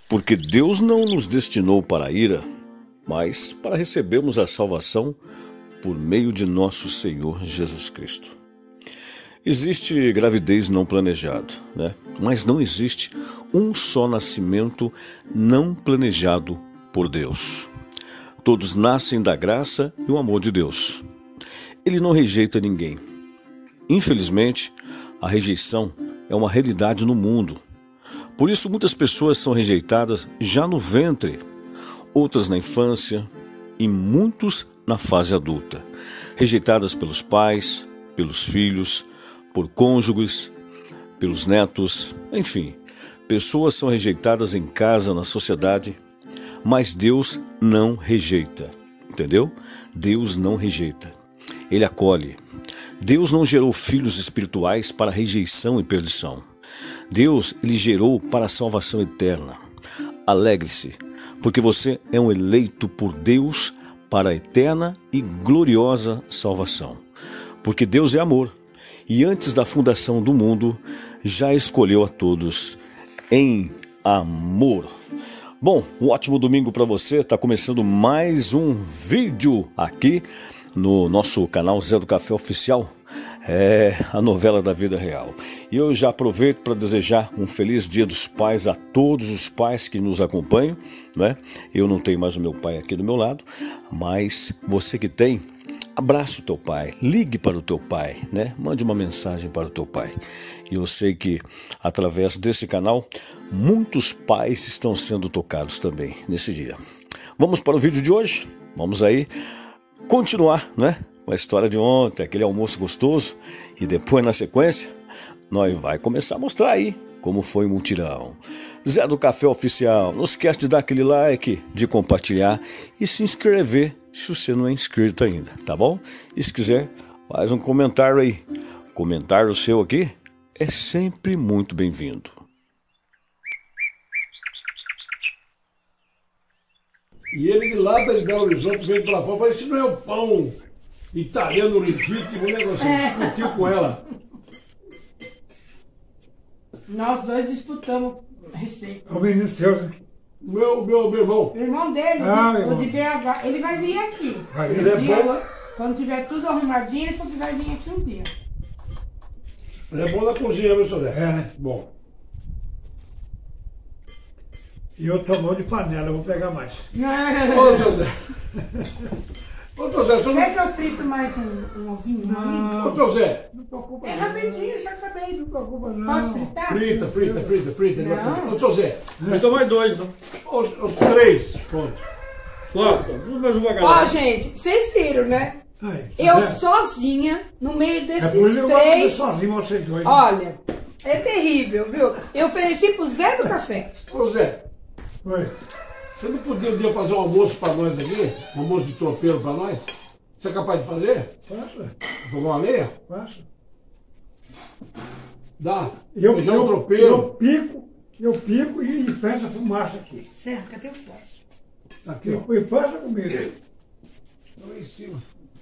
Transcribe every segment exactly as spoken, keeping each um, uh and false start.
Porque Deus não nos destinou para a ira, mas para recebermos a salvação por meio de nosso Senhor Jesus Cristo. Existe gravidez não planejada, né? Mas não existe um só nascimento não planejado por Deus. Todos nascem da graça e o amor de Deus. Ele não rejeita ninguém. Infelizmente, a rejeição é uma realidade no mundo. Por isso, muitas pessoas são rejeitadas já no ventre, outras na infância e muitos na fase adulta. Rejeitadas pelos pais, pelos filhos, por cônjuges, pelos netos, enfim. Pessoas são rejeitadas em casa, na sociedade, mas Deus não rejeita, entendeu? Deus não rejeita, Ele acolhe. Deus não gerou filhos espirituais para rejeição e perdição. Deus, Ele gerou para a salvação eterna. Alegre-se, porque você é um eleito por Deus para a eterna e gloriosa salvação. Porque Deus é amor, e antes da fundação do mundo, já escolheu a todos em amor. Bom, um ótimo domingo para você. Está começando mais um vídeo aqui no nosso canal Zé do Café Oficial. É a novela da vida real. E eu já aproveito para desejar um feliz Dia dos Pais a todos os pais que nos acompanham, né? Eu não tenho mais o meu pai aqui do meu lado, mas você que tem, abrace o teu pai, ligue para o teu pai, né? Mande uma mensagem para o teu pai. E eu sei que através desse canal, muitos pais estão sendo tocados também nesse dia. Vamos para o vídeo de hoje? Vamos aí continuar, né? Com a história de ontem, aquele almoço gostoso. E depois, na sequência, nós vai começar a mostrar aí como foi o mutirão. Zé do Café Oficial, não esquece de dar aquele like, de compartilhar e se inscrever se você não é inscrito ainda, tá bom? E se quiser, faz um comentário aí. Comentário seu aqui é sempre muito bem-vindo. E ele de lá de Belo Horizonte veio pra fora e falou, isso não é o pão italiano legítimo, um negócio, é. Discutiu com ela. Nós dois disputamos a receita. O menino seu, né? Meu, meu, meu irmão. O irmão dele, ah, o de B H, ele vai vir aqui. Vai, ele é dia, bom, né? Quando tiver tudo arrumadinho, ele falou que vai vir aqui um dia. Ele é bom na cozinha, meu senhor. É, né? Bom. E eu tô bom de panela, eu vou pegar mais. Ô, José. Ô, José, você não... Quer que eu frito mais um, um ovinho? Não. Ô, José. Não preocupa. É rapidinho, já acabei. Não preocupa não. Posso fritar? Frita, frita, frita, frita. Não. Ô, José. Frita mais dois, então. Os três. Pronto. Claro, tudo mais uma Ó, galera. gente, vocês viram, né? Ai, eu é. sozinha, no meio desses é por isso três. Sozinho, vocês dois, né? Olha, é terrível, viu? Eu ofereci pro Zé do Café. Ô, Zé. Oi. Você não podia um dia fazer um almoço para nós aqui? Um almoço de tropeiro para nós? Você é capaz de fazer? Faça. Tomar uma lenha? Faça. Dá. Eu, Feijão eu, tropeiro. eu pico, eu pico e peço a fumaça aqui. Serra, cadê o fósforo? Aqui, ó. E faça comigo. Lá em cima.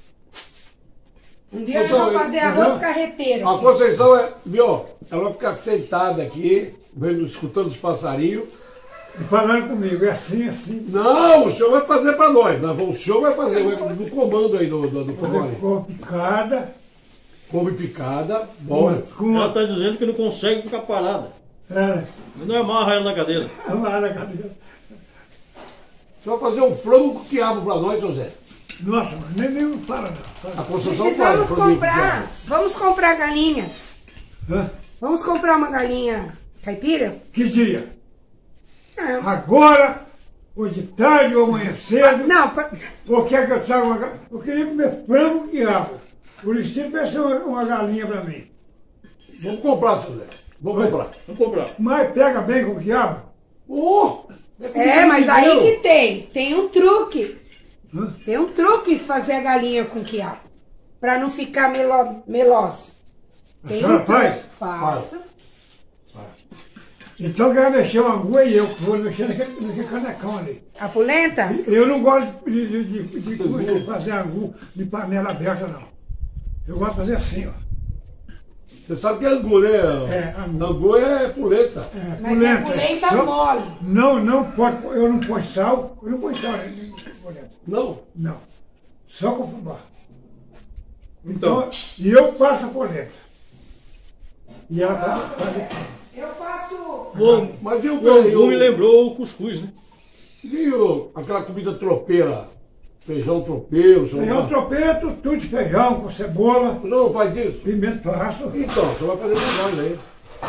Um dia nós vamos fazer arroz carreteiro. A Conceição é, viu? Ela vai ficar sentada aqui, vendo, escutando os passarinhos. E falando comigo, é assim, assim. Não, o senhor vai fazer para nós. O senhor vai fazer, vai, no comando aí do, do, do fogão. Couve picada. Couve picada, bom. Com Ela está dizendo que não consegue ficar parada. É, Não amarra ela na cadeira. amarra na cadeira. O senhor vai fazer um frango com quiabo para nós, seu Zé. Nossa, mas nem, nem fala não. A Fala. Conceição Precisamos faz frango com comprar. quiabo. Vamos comprar galinha. Hã? Vamos comprar uma galinha caipira? Que dia? É. Agora, ou de tarde, ou amanhã cedo. Não, pra... Ou quer que eu traga uma galinha? Eu queria comer frango com quiabo. Por isso, você peça uma, uma galinha para mim. Vamos comprar, seu Zé. Vamos comprar. Vamos comprar. Mas pega bem com quiabo. Oh, É, mas aí que tem. Tem um truque. Hã? Tem um truque fazer a galinha com quiabo. Pra não ficar melo... melosa. A Tem senhora um truque. faz? Faça. Então quer mexer uma agulha e eu que vou mexer naquele, naquele canecão ali. A polenta? Eu não gosto de, de, de, de, de fazer angu de panela aberta, não. Eu gosto de fazer assim, ó. Você sabe que é angu, né? É, angu. Angu é puleta. É, Mas é polenta Só- mole. Não, não pode, eu não ponho sal, eu não ponho sal em polenta. Não? Não. Só com fubá. Então. Então, e eu passo a polenta. E ela vai fazer. Eu faço. Bom, Mas e o o angu o- me lembrou o cuscuz, né? E o, aquela comida tropeira? Feijão tropeiro, sei Feijão lá. tropeiro, tudo de feijão, com cebola, Não faz isso? pimenta passo, Então, você vai fazer com nós aí.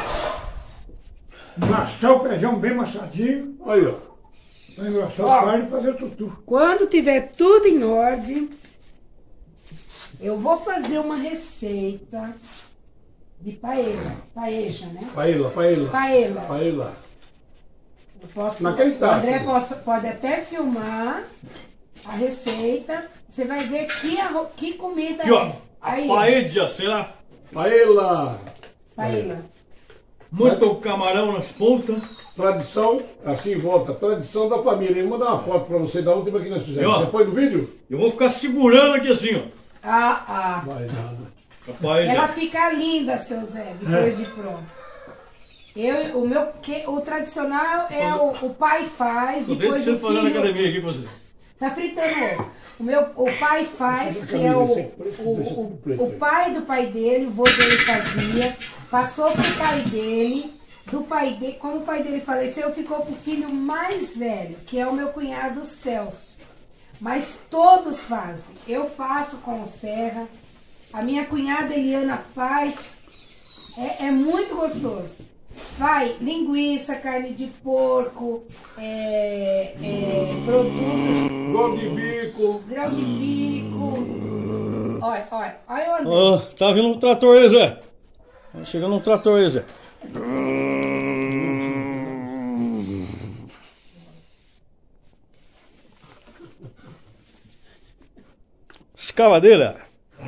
amassar o feijão bem amassadinho, Aí, ó. para engrossar a carne e fazer tutu. Quando tiver tudo em ordem, eu vou fazer uma receita de paella. Paeja, né? Paella, paella. Paella. Paella. Eu posso, Naquele o tacho. André possa- pode até filmar a receita. Você vai ver que, arro- que comida Aqui, ó. é. A Aí, paella, sei lá. Paella. paella. Muito camarão nas pontas. Tradição, assim volta, tradição da família. Eu vou mandar uma foto pra você da última que nós E, fizemos. ó. Você põe no vídeo? Eu vou ficar segurando aqui assim, ó. Ah, ah. Vai nada. A paella. Ela fica linda, seu Zé, depois de pronto. Eu, o meu, que, o tradicional é o, o pai faz, Tô depois desde o você fazendo filho... academia aqui com você. Tá fritando ovo. O meu, o pai faz, que é o, o, o, o pai do pai dele, o vô dele fazia, passou pro pai dele, do pai dele, como o pai dele faleceu, ficou pro filho mais velho, que é o meu cunhado Celso. Mas todos fazem. Eu faço com o Serra, a minha cunhada Eliana faz. É, é muito gostoso. Vai linguiça, carne de porco, é, é, produtos, Gol de bico. grão de bico. Olha, olha, olha o André. Ó, tá vindo um trator aí, Zé. Tá chegando um trator aí, Zé. Escavadeira.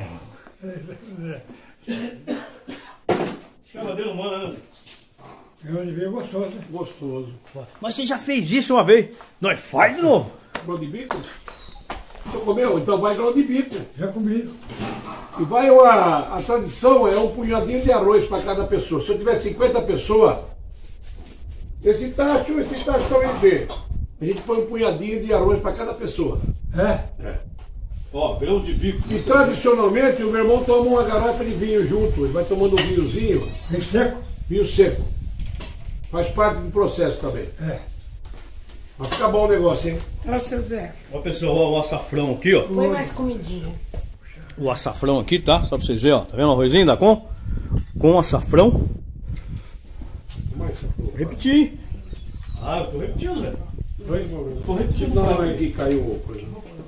Escavadeira humana, né, Zé? É onde veio gostoso, né? Gostoso. Mas você já fez isso uma vez. Nós faz de novo. Gol de bico? Você comeu? Então vai grão de bico. Já comi. E vai uma, a tradição é um punhadinho de arroz para cada pessoa. Se eu tiver cinquenta pessoas, esse tacho, esse tacho também vê. A gente põe um punhadinho de arroz para cada pessoa. É? Ó, grão de bico. E tradicionalmente o meu irmão toma uma garrafa de vinho junto. Ele vai tomando um vinhozinho, Bem seco? vinho seco. Faz parte do processo também. É. Vai ficar bom o negócio, hein? Olha, seu Zé. Ó, pessoal, ó, o açafrão aqui, ó. Põe mais comidinha. O açafrão aqui, tá? Só pra vocês verem, ó. Tá vendo o arrozinho da com? Com açafrão. Mais Vou repetir. Ah, eu tô repetindo, Zé. Tô repetindo. Não, é que caiu o coisa.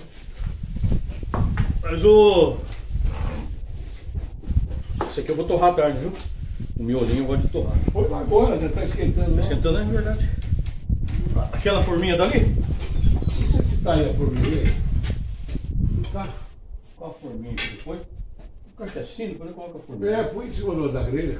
Mas o... Esse aqui eu vou torrar à tarde, viu? O miolinho eu gosto de torrar. Põe lá agora, já tá esquentando. Tá Né? esquentando, é verdade. Aquela forminha tá ali? Não sei se tá aí a formiga. Tá. Qual a forminha que foi? O cara que é assim, depois eu coloco a forminha. É, põe em cima do- da grelha.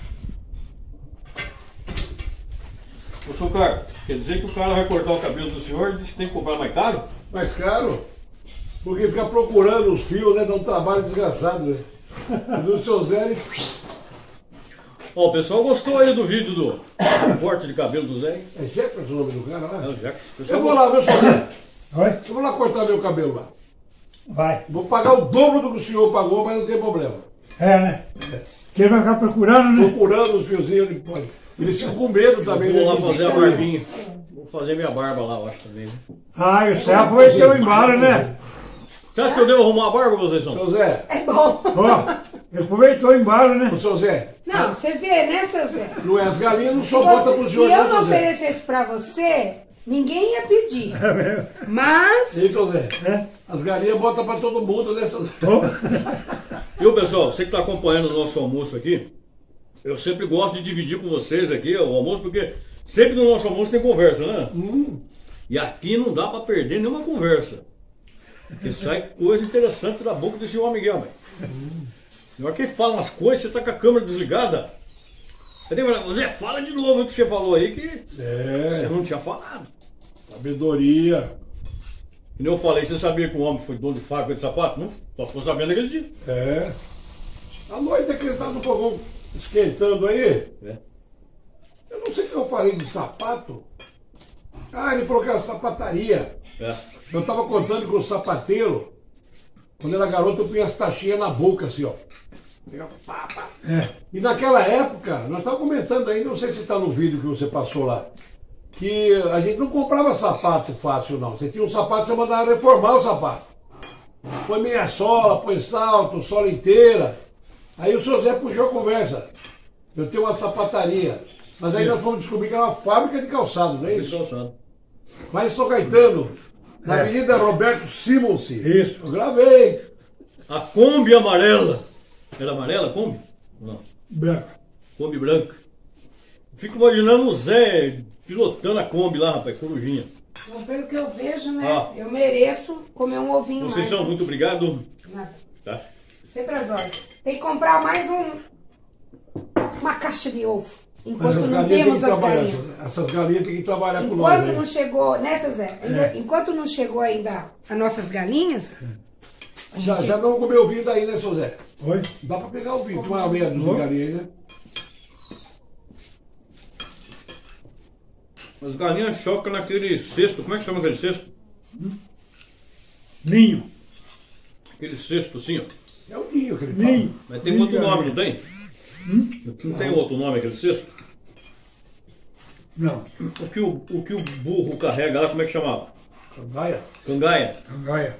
Ô, seu cara, quer dizer que o cara vai cortar o cabelo do senhor e disse que tem que comprar mais caro? Mais caro? Porque fica procurando os fios, né? Dá um trabalho desgraçado, né? E do seu Zé, ele... Ó, o pessoal gostou aí do vídeo do corte de cabelo do Zé. É Jefferson o nome do cara, É né? o Jefferson. O pessoal Eu vou lá, viu, seu Zé? Oi? Eu vou lá cortar meu cabelo lá. Vai. Vou pagar o dobro do que o senhor pagou, mas não tem problema. É, né? Porque ele vai ficar procurando, né? Procurando os fiozinhos, ele pode. Eles ficam com medo também. Vou lá né? fazer a barbinha. Vou fazer minha barba lá, eu acho também. né? Ah, e o Serra aproveitou embalo, né? Você acha que eu devo arrumar a barba, vocês são? Seu Zé, É bom. Ó, ele aproveitou embalo, né? ô, seu Zé, Não, você vê, né, seu Zé? não é, as galinhas não só Se, botam você, pro se senhor, eu não, não seu Zé. oferecesse pra você, ninguém ia pedir. Mas... Ei, seu Zé, É? as galinhas botam pra todo mundo, né, seu Zé? Ó, Viu, pessoal, você que está acompanhando o nosso almoço aqui, eu sempre gosto de dividir com vocês aqui o almoço, porque sempre no nosso almoço tem conversa, né? Hum, E aqui não dá para perder nenhuma conversa. Porque sai coisa interessante da boca desse homem Miguel, velho. Na hora que ele fala umas coisas, você tá com a câmera desligada. Você tem que falar, Zé, fala de novo o que você falou aí, que você é, não tinha falado. sabedoria. E nem eu falei, você sabia que o homem foi dono de fábrica de sapato? Não, só ficou sabendo naquele dia. É. À noite é que ele tá no fogão esquentando aí. É. Eu não sei o que eu falei de sapato. Ah, ele falou que era sapataria. É. Eu tava contando com o sapateiro, quando era garoto, eu punha as taxinhas na boca, assim, ó. Pá, pá. É. E naquela época, nós estávamos comentando aí, não sei se está no vídeo que você passou lá, que a gente não comprava sapato fácil, não. Você tinha um sapato, você mandava reformar o sapato. Põe meia sola, põe salto, sola inteira. Aí o seu Zé puxou a conversa. Eu tenho uma sapataria. Mas aí Sim. nós fomos descobrir que era uma fábrica de calçado, não é isso? Calçado. Lá em São Caetano, na É. Avenida Roberto Simonsi. Isso. Eu gravei. A Kombi amarela. Era amarela a Kombi? Não. Branco. Kombi branca. Fico imaginando o Zé pilotando a Kombi lá, rapaz, corujinha. Bom, pelo que eu vejo, né? Ah. Eu mereço comer um ovinho mais. Conceição, muito obrigado. Nada. Tá? Sempre as horas. Tem que comprar mais um. Uma caixa de ovo. Mas Enquanto as não galinhas têm temos que as trabalhar. galinhas. Essas galinhas têm que trabalhar com nós. Enquanto né? não chegou, né, seu Zé? Ainda- Enquanto não chegou ainda as nossas galinhas, a Já, gente- já não comeu vinho daí, né, seu Zé? Oi? Dá pra pegar o vinho, uma meia dúzia de galinha aí, né? As galinhas chocam naquele cesto. Como é que chama aquele cesto? Ninho. Aquele cesto assim, ó. É o ninho que ele Ninho. Mas tem Ninho outro de nome, não galinha. tem? Não tem outro nome aquele cesto? Não. O que o, o que o burro carrega lá, como é que chamava? fala. Gaia. Cangaia. Cangaia.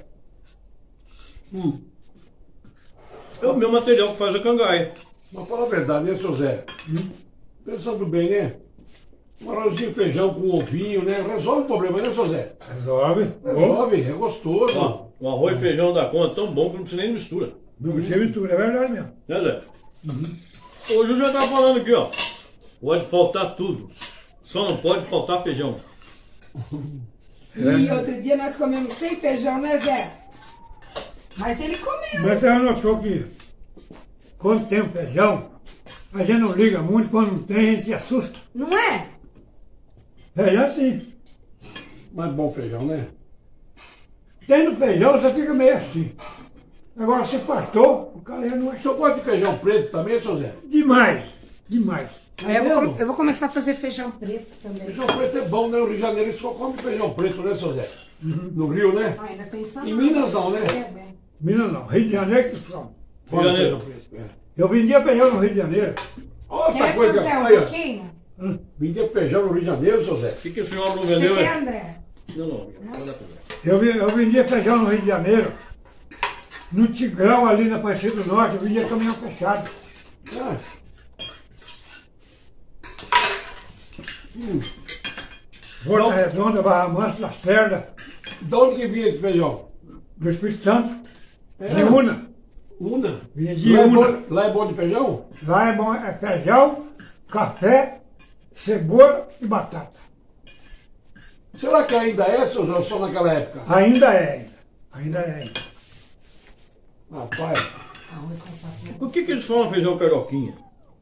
É o meu material que faz a cangaia. Mas fala a verdade, né, seu Zé? Pensando bem, né? Um arrozinho e feijão com ovinho, né? Resolve o problema, né, seu Zé? Resolve. Ô, Resolve, é gostoso. Ó, o arroz e feijão da conta tão bom que não precisa nem de mistura. não precisa mistura, é verdade mesmo. Né, Zé? Hoje eu já estava falando aqui, ó. Pode faltar tudo. Só não pode faltar feijão. E outro dia nós comemos sem feijão, né, Zé? Mas ele comeu. Mas você já notou que quando tem um feijão, a gente não liga muito, quando não tem, a gente se assusta. Não é? Feijão sim. Mas bom feijão, né? Tendo feijão, você fica meio assim. Agora se pastou, o cara já não O é senhor gosta de feijão preto também, seu Zé? demais. Demais. Aí eu, vou, mesmo? com- eu vou começar a fazer feijão preto também. Feijão preto é bom, né? O Rio de Janeiro só come feijão preto, né, seu Zé? No Rio, né? Ah, ainda tem salada. Em Minas não, né? É, bem. Minas não, Rio de Janeiro que são. Rio de Janeiro. Feijão preto, é. Eu vendia feijão no Rio de Janeiro. Outra Quer, seu coisa, Zé, um aí, ó. pouquinho? Vendia feijão no Rio de Janeiro, seu Zé? O que, que o senhor não Você vendeu? quer, É? André? Não, não. Pode dar pra ver. Eu, vi- eu vendia feijão no Rio de Janeiro. No Tigrão, ali na Aparecida do Norte, eu vendia caminhão fechado. Ah, Volta Não. Redonda, Barra Mansa, Lacerda, de onde que vinha esse feijão? do Espírito Santo, É. de Una. Una. Vinha de Lá é, Una. bom, lá é bom de feijão? Lá é bom, é feijão, café, cebola e batata. Será que ainda é, seu Zé, ou só naquela época? Ainda é, ainda. Ainda é. ainda. Rapaz, Arroz com sapinho. Por que, que eles falam feijão carioquinha?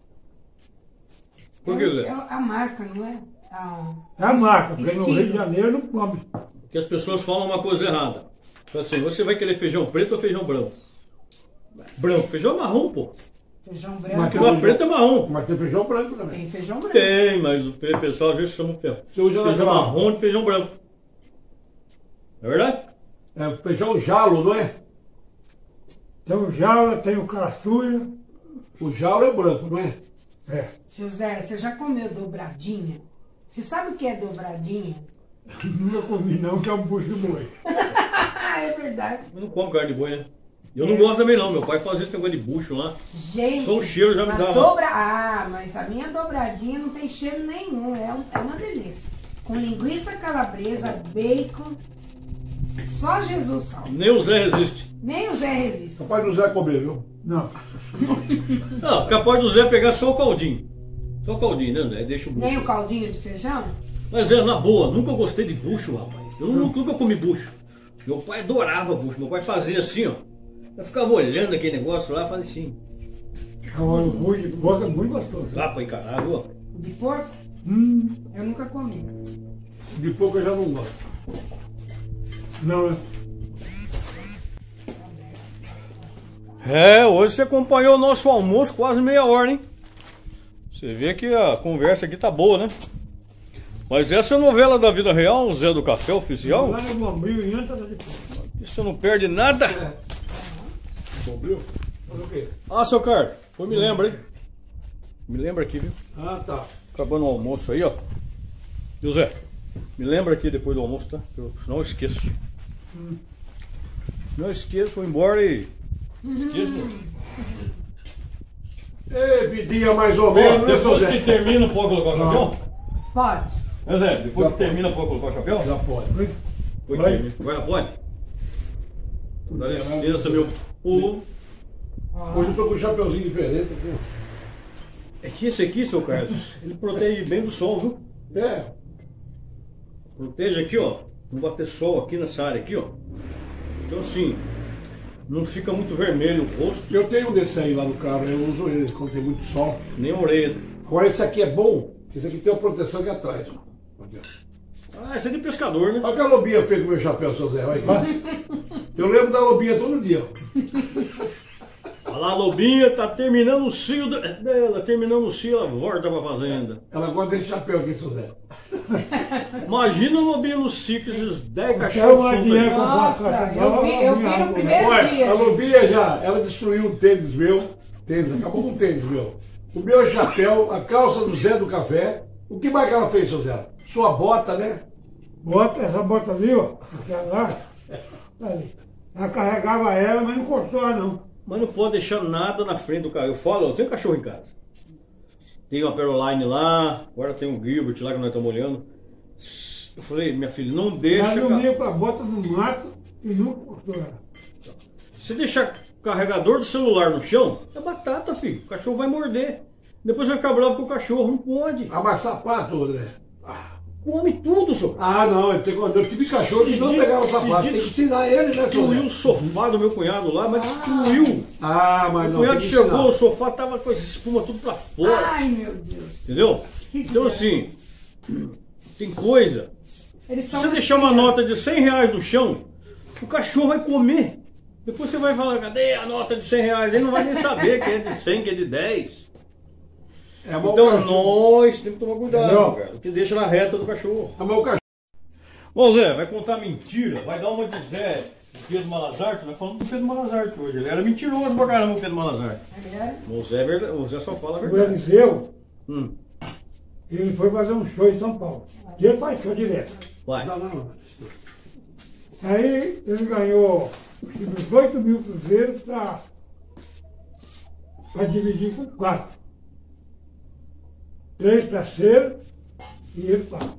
Por que, É, Zé? a marca, não é? A, É a marca, porque no estilo. Rio de Janeiro não come. Porque as pessoas falam uma coisa errada. Fala assim, você vai querer feijão preto ou feijão branco? Branco. Feijão marrom, pô. Feijão Mas branco. que Não é preto, é marrom. mas tem feijão branco também. Tem feijão branco. Tem, mas o pessoal às vezes chama fe- Você usa feijão naquela- marrom de feijão branco. É verdade? É feijão jalo, não é? Tem o jala, tem o caçuia. O jalo é branco, não é? É. Seu Zé, você já comeu dobradinha? Você sabe o que é dobradinha? Nunca comi não, que é um bucho de boi. Ah, é verdade. Eu não como carne de boi, né? Eu não gosto também não. Meu pai fazia esse negócio de bucho lá. Gente, Só o cheiro já me a dava. dobra... Ah, mas a minha dobradinha não tem cheiro nenhum. É, um- é uma delícia. Com linguiça calabresa, bacon. Só Jesus salva. Nem o Zé resiste. Nem o Zé resiste. Capaz do Zé comer, viu? Não. Não, capaz do Zé pegar só o caldinho. Só o caldinho, né, Zé? Deixa o bucho. Nem o caldinho de feijão? Mas é, na boa, nunca gostei de bucho, rapaz. Eu nunca, nunca comi bucho. Meu pai adorava bucho. Meu pai fazia assim, ó. Eu ficava olhando aquele negócio lá e fazia assim. É um bucho de boca muito gostoso. Dá pra encarar, viu, rapaz? O de porco? Hum, Eu nunca comi. De pouco eu já não gosto. não, né? É, hoje você acompanhou o nosso almoço quase meia hora, hein? Você vê que a conversa aqui tá boa, né? Mas essa é a novela da vida real, Zé do Café Oficial. Lá no Bombril e entra de Você não perde nada. É. Bombril? Olha o quê? Ah, seu Carlos, pô, me lembra, hein? Me lembra aqui, viu? Ah, tá. Acabando o almoço aí, ó. Viu, Zé? Me lembra aqui depois do almoço, tá? Eu, senão eu esqueço. Hum. Não esqueço, vou embora e... Esqueço. Ei, vidinha mais ou Ó, menos, né, depois Zé? que termina, pode colocar o chapéu? Pode. É, Zé, depois que termina, pode colocar o chapéu? Já pode. Depois que Vai. termina. Agora pode? Dá licença, meu povo. Hoje eu tô com um chapeuzinho diferente aqui. É que esse aqui, seu Carlos, ele protege bem do sol, viu? É. Protege aqui, ó. Não bater sol aqui nessa área aqui, ó. Então assim, não fica muito vermelho o rosto, Eu tenho um desse aí lá no carro, eu uso ele quando tem muito sol. nem a orelha. Agora esse aqui é bom, esse aqui tem uma proteção aqui atrás. Ó. Aqui, ó. Ah, esse é de pescador, né? Olha o que a lobinha fez com o meu chapéu, seu Zé. Olha aqui. Eu lembro da lobinha todo dia. Ó. Olha lá, a lobinha tá terminando o cio dela, terminando o cio, ela volta pra fazenda. Ela gosta desse chapéu aqui, seu Zé. Imagina a lobinha no cio, com esses dez Quero cachorros mais soltos dinheiro aí. pra Nossa, comprar eu vi, eu vi no primeiro Olha, dia. a lobinha já, ela destruiu um tênis meu. Tênis, acabou com o tênis meu. O meu chapéu, a calça do Zé do Café. O que mais que ela fez, seu Zé? Sua bota, né? Bota essa bota ali, ó. Aquela lá. Tá ali. Ela carregava ela, mas não cortou ela não. Mas não pode deixar nada na frente do carro. Eu falo, eu tenho cachorro em casa. Tem uma Peroline lá, agora tem um Gilbert lá que nós estamos olhando. Eu falei, minha filha, não deixa... Ela ca- dormia com a bota no mato e nunca cortou ela. Se deixar o carregador do celular no chão, é batata, filho. O cachorro vai morder. Depois vai ficar bravo com o cachorro. Não pode. Amassar sapato, André. Come tudo, senhor. Ah, não, eu, tenho, eu tive cachorro que não Esse pegava dia- sapato. esse Tem que dia ensinar ele, né, seu Destruiu o Zé? sofá do meu cunhado lá, mas destruiu. Ah, mas O não, cunhado tem que chegou, ensinar. o sofá tava com essa espuma tudo pra fora. Ai, meu Deus. Entendeu? Que Então desgraça. assim, tem coisa. Eles Se são você umas deixar uma crianças. nota de cem reais no chão, o cachorro vai comer. Depois você vai falar, cadê a nota de cem reais? Ele não vai nem saber que é de cem, que é de dez. É mau Então cachorro. nós temos que tomar cuidado, Entendeu? cara. Porque deixa na reta do cachorro. É mau cachorro. Ô Zé, vai contar mentira, vai dar uma de Zé, de Pedro Malazarte. Nós falamos do Pedro Malazarte hoje. Ele era mentiroso pra caramba, o Pedro Malazarte. É verdade? O Zé, é verdade, o Zé só fala a O verdade. Eliseu, Hum, ele foi fazer um show em São Paulo. E ele faz show direto. vai. Não, não, não. Aí ele ganhou dezoito mil cruzeiros para dividir com quatro. Três para ser e ele quatro.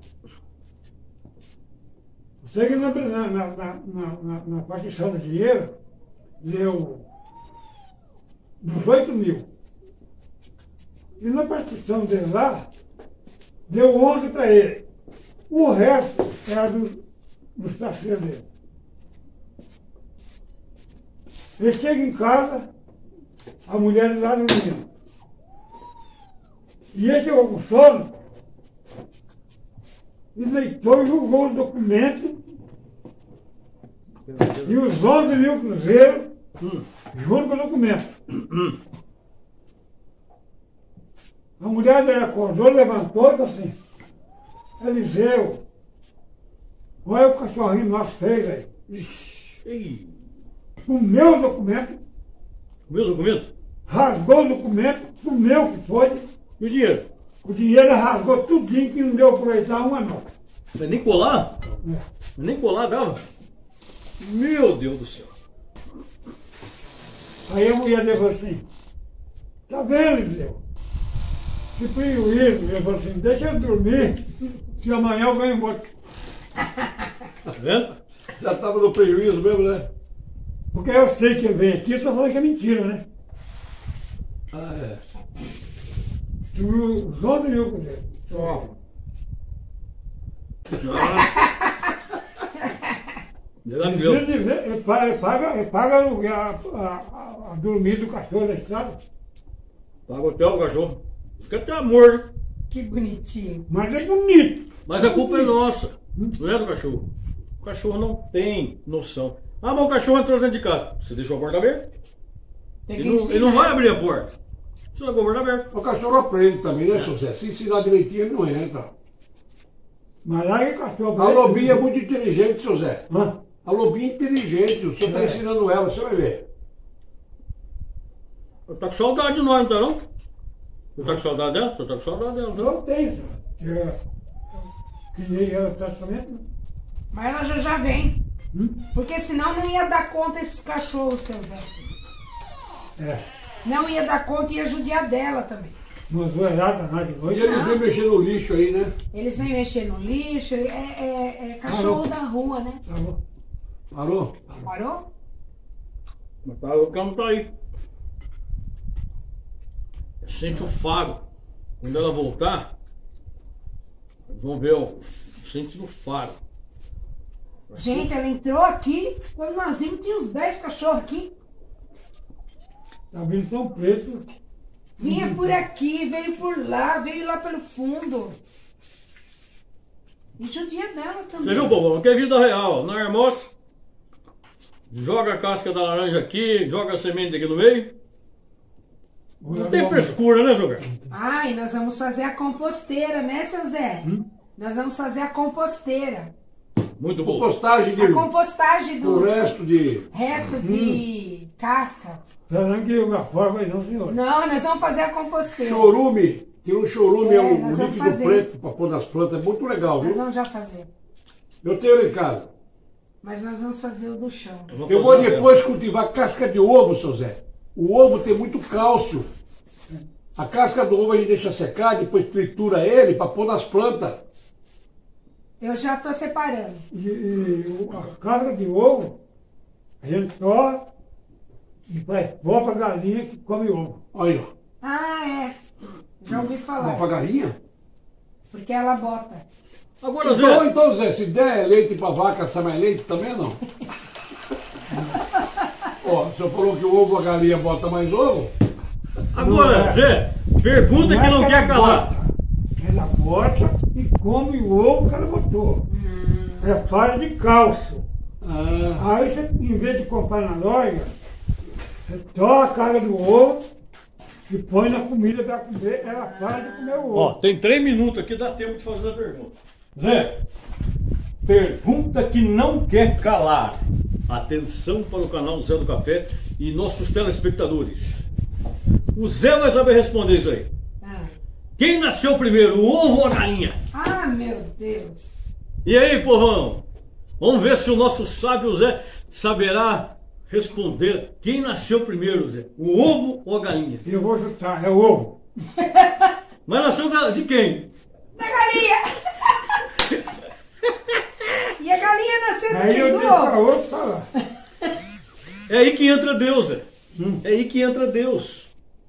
Sei que na, na, na, na, na, na partição do dinheiro deu dezoito mil. E na partição dele lá, deu onze para ele. O resto era do, dos parceiros dele. Ele chega em casa, a mulher lá no menino. E ele chegou com sono e deitou e jogou os documentos e os onze mil cruzeiros junto com o documento. A mulher dele acordou, levantou e falou assim, Eliseu, olha o cachorrinho nosso fez aí. Ei, O meu documento, meus documentos? rasgou o documento, comeu o que pôde, E o dinheiro? o dinheiro rasgou tudinho que não deu para aproveitar uma não. Não é nem colar? É. Nem colar dava? Meu Deus do céu. Aí a mulher dele falou assim, tá vendo, Eliseu? Que prejuízo. Ele falou assim, deixa eu dormir, que amanhã eu ganho outro. Tá vendo? Já estava no prejuízo mesmo, né? Porque eu sei que ele vem aqui, só falando que é mentira, né? Ah, é. Destruiu os onze mil com ele. Só. Deus é Precisa meu. de ver, ele paga, ele paga, ele paga a, a, a, a dormir do cachorro da estrada. Paga o hotel, o cachorro. Fica até amor, né? Que bonitinho. Mas é bonito. Mas a culpa é nossa, não é do cachorro. O cachorro não tem noção. Ah, mas o cachorro entrou dentro de casa. Você deixou a porta aberta? Tem Ele que não, ensinar. ele não vai abrir a porta. Você vai governar aberto. O cachorro aprende também, né, seu Zé? Se ensinar direitinho, ele não entra. Mas lá é cachorro. A lobinha é muito inteligente, seu Zé. Hã? A lobinha é inteligente, o senhor está É. ensinando ela, você vai ver. Eu tô com saudade de nós, não tá não? Você tá com saudade dela? Você tá com saudade dela, viu? Não tem, senhor. Eu criei ela praticamente. Mas ela já já vem. Hum? Porque senão não ia dar conta esses cachorros, seu Zé. É. Não ia dar conta e ia judiar dela também. Uma zoeirada lá de E noite. eles vêm mexer no lixo aí, né? Eles vêm mexer no lixo, é, é- é cachorro da rua, né? Tá bom. Parou? Parou? Mas tá, o cão tá aí. Sente o faro. Quando ela voltar, vamos ver, ó, sente no faro. Gente, ela entrou aqui, quando nós vimos, tinha uns dez cachorros aqui. Tá vindo tão preto. Vinha por aqui, veio por lá, veio lá pelo fundo. E judia dela também. Você viu, Bobão? Que é vida real. Não é almoço? Joga a casca da laranja aqui, joga a semente aqui no meio. Não tem frescura, né, Jogar? Ai, nós vamos fazer a composteira, né, seu Zé? Nós vamos fazer a composteira. Muito bom. Compostagem de, A compostagem do dos resto de... resto de casca. Esperando que eu forma aí, não, senhor. Não, nós vamos fazer a composteira. Chorume. Tem um chorume, é, É, um nós vamos líquido fazer. preto para pôr nas plantas. É muito legal, Nós viu? vamos já fazer. Eu tenho lá em casa. Mas nós vamos fazer o do chão. Eu vou depois cultivar casca de ovo, seu Zé. O ovo tem muito cálcio. A casca do ovo a gente deixa secar, depois tritura ele para pôr nas plantas. Eu já estou separando. E, e o- a casca de ovo, a gente torra e faz pó pra galinha que come ovo. Olha, ó. Ah, é. Já ouvi Dá falar. pra galinha? Porque ela bota. Agora, Então, Zé, então, Zé, se der leite pra vaca, sai mais leite também não? Ó, o senhor falou que o ovo a galinha bota mais ovo? agora, Zé, pergunta que é não ela quer calar. bota, ela bota e come o ovo que ela botou. É palha de cálcio. Ah, Aí você, em vez de comprar na loja, você torra a cara do ovo e põe na comida para comer, ela para de comer o ovo. Ó, tem três minutos aqui, dá tempo de fazer a pergunta. Zé, pergunta que não quer calar. Atenção para o canal Zé do Café e nossos telespectadores. O Zé vai saber responder isso aí. Ah, Quem nasceu primeiro, o ovo ou a galinha? ah meu Deus. E aí, povão? Vamos ver se o nosso sábio Zé saberá responder. Quem nasceu primeiro, Zé? O ovo ou a galinha? Eu vou chutar, é o ovo. Mas nasceu da- de quem? Da galinha! E a galinha nasceu do Aí quê? eu Do deixo para ovo? outro falar. É aí que entra Deus, Zé. É aí que entra Deus.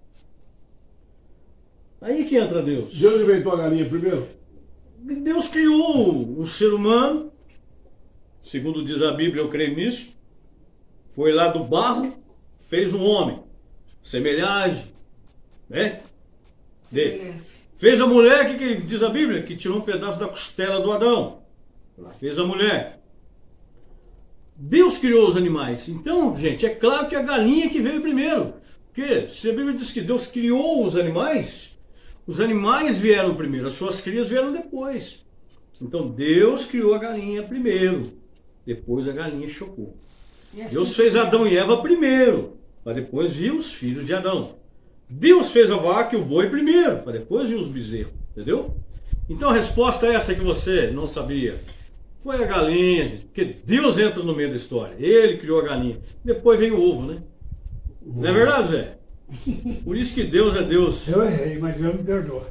Aí que entra Deus. Deus inventou a galinha primeiro? Deus criou o ser humano, segundo diz a Bíblia, eu creio nisso. Foi lá do barro, fez um homem, semelhante, né? Dele. Beleza. Fez a mulher, o que, que diz a Bíblia? Que tirou um pedaço da costela do Adão. Lá fez a mulher. Deus criou os animais. Então, gente, é claro que a galinha que veio primeiro. Porque se a Bíblia diz que Deus criou os animais, os animais vieram primeiro, as suas crias vieram depois. Então Deus criou a galinha primeiro, depois a galinha chocou. E assim, Deus fez Adão e Eva primeiro, para depois vir os filhos de Adão. Deus fez a vaca e o boi primeiro, para depois vir os bezerros, entendeu? Então a resposta é essa que você não sabia. Foi a galinha, gente, porque Deus entra no meio da história. Ele criou a galinha. Depois vem o ovo, né? Não é verdade, Zé? Por isso que Deus é Deus. Eu errei, mas Deus me perdoa.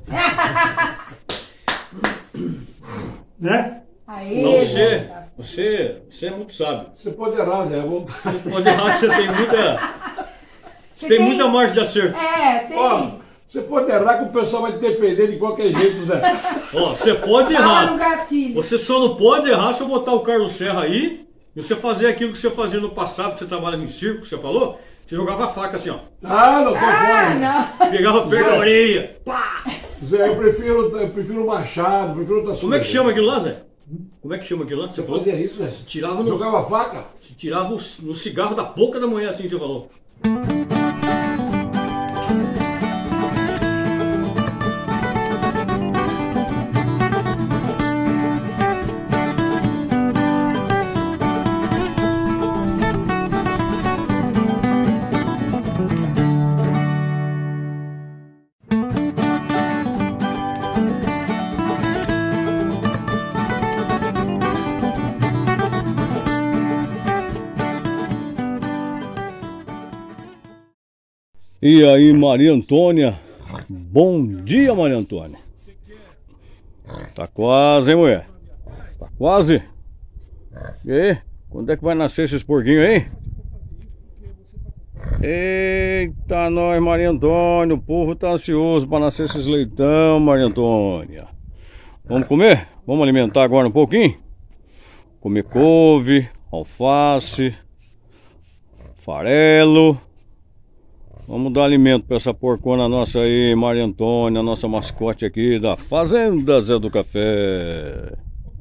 Né? Aê, Não, você, Zé. você, você é muito sábio. Você pode errar, Zé, à vontade. Pode errar que você tem muita, Você tem muita margem de acerto. É, tem. Ó, você pode errar que o pessoal vai te defender de qualquer jeito, Zé. Ó, você pode Fala no errar. gatilho. Você só não pode errar se eu botar o Carlos Serra aí e você fazer aquilo que você fazia no passado, que você trabalha em circo, que você falou. Você jogava a faca assim, ó. Ah, não tô Ah, fora. não. Pegava perto da orelha. Pá! Zé, eu prefiro, eu prefiro machado, prefiro outra Como é que chama aquilo lá, Zé? Como é que chama aquilo lá? Você Você falou? fazia isso, Zé? Tirava no, Jogava faca? tirava o- no cigarro da boca da mulher, assim que você falou. E aí, Maria Antônia? Bom dia, Maria Antônia. Tá quase, hein, mulher? Tá quase? E aí, quando é que vai nascer esses porquinhos aí? Eita, nós, Maria Antônia, o povo tá ansioso para nascer esses leitão, Maria Antônia. Vamos comer? Vamos alimentar agora um pouquinho? Comer couve, alface, farelo. Vamos dar alimento para essa porcona nossa aí, Maria Antônia, nossa mascote aqui da Fazenda Zé do Café.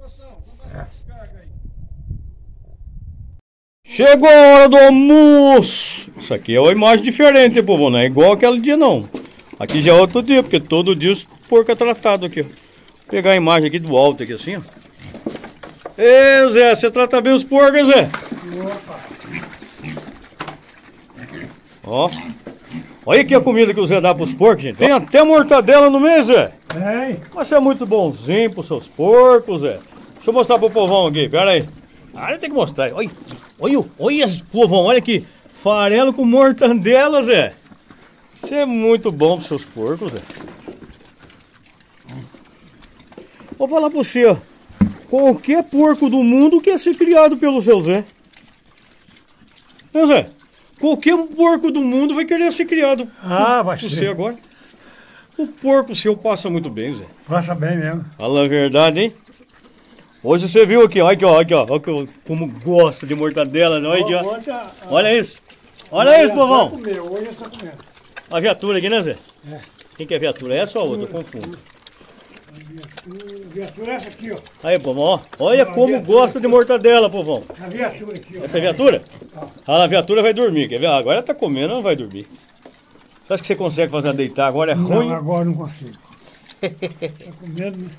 Chegou a hora do almoço. Isso aqui é uma imagem diferente, hein, povo? Não é igual aquele dia, não. Aqui já é outro dia, porque todo dia os porcos é tratado aqui, ó. Vou pegar a imagem aqui do alto, aqui assim, ó. Ê, Zé, você trata bem os porcos, Zé? Ó. Olha aqui a comida que o Zé dá pros porcos, gente. Tem até mortadela no meio, Zé. Tem. Mas você é muito bonzinho pros seus porcos, Zé. Deixa eu mostrar pro povão aqui, pera aí. Ah, tem que mostrar. Olha, olha, olha, povão, olha aqui. Farelo com mortadela, Zé. Você é muito bom pros seus porcos, Zé. Vou falar pro você, ó. Qualquer porco do mundo quer ser criado pelo seu Zé. Né, Zé? Qualquer porco do mundo vai querer ser criado Ah, vai por ser. você agora. O porco seu passa muito bem, Zé. Passa bem mesmo. Fala a verdade, hein? Hoje você viu aqui, olha aqui, ó, aqui, ó, olha que eu- como gosto de mortadela, olha aqui, ó. Ontem a- a- Olha isso. Olha isso, a- povão. comeu, hoje é só comendo. A viatura aqui, né, Zé? É. Quem que é viatura? Essa ou a outra? Eu confundo. A viatura é essa aqui, ó. Aí, povão, ó. Olha como gosta de mortadela, povão. A viatura aqui, ó. Essa é a viatura? Ah, a viatura vai dormir, quer ver? Ah, agora ela tá comendo, não vai dormir. Você acha que você consegue fazer ela deitar agora? É ruim? Não, agora não consigo. Tá com medo, né?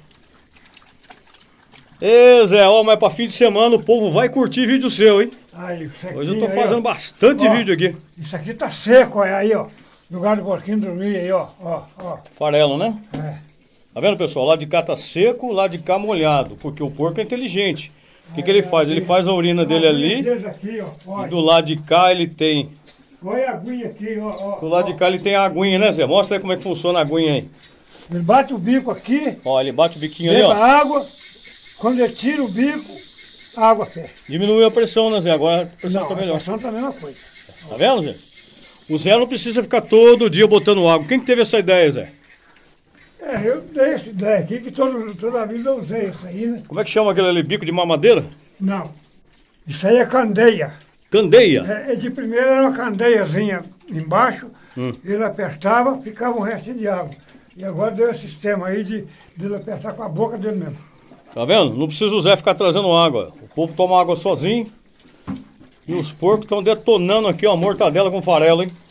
Ê, Zé, ó, mas pra fim de semana o povo vai curtir vídeo seu, hein? Aí, isso aqui, Hoje eu tô aí, fazendo ó. bastante Ó, vídeo aqui. Isso aqui tá seco, olha aí, ó. Lugar do porquinho dormir aí, ó. Ó, ó. Farelo, né? É. Tá vendo, pessoal? Lá de cá tá seco, lá de cá molhado. Porque o porco é inteligente. O que, que ele faz? Ele faz a urina dele ali. Deus aqui, ó. E Olha, do lado de cá ele tem. olha a aguinha aqui, ó. ó Do lado de cá ele tem a aguinha, né, Zé? Mostra aí como é que funciona a aguinha aí. Ele bate o bico aqui, Ó, ele bate o biquinho ali, beba ó. água. Quando ele tira o bico, a água fecha. Diminuiu a pressão, né, Zé? Agora a pressão Não, tá a melhor. pressão tá a mesma coisa. Tá vendo, Zé? O Zé não precisa ficar todo dia botando água. Quem que teve essa ideia, Zé? É, eu dei essa ideia aqui, que todo, toda a vida eu usei isso aí, né? Como é que chama aquele ali? Bico de mamadeira? Não. Isso aí é candeia. Candeia. É, é de primeiro era uma candeiazinha embaixo, Hum. ele apertava, ficava um restinho de água. E agora deu esse sistema aí de, de ele apertar com a boca dele mesmo. Tá vendo? Não precisa o Zé ficar trazendo água. O povo toma água sozinho. E os porcos estão detonando aqui, ó, mortadela com farelo, hein?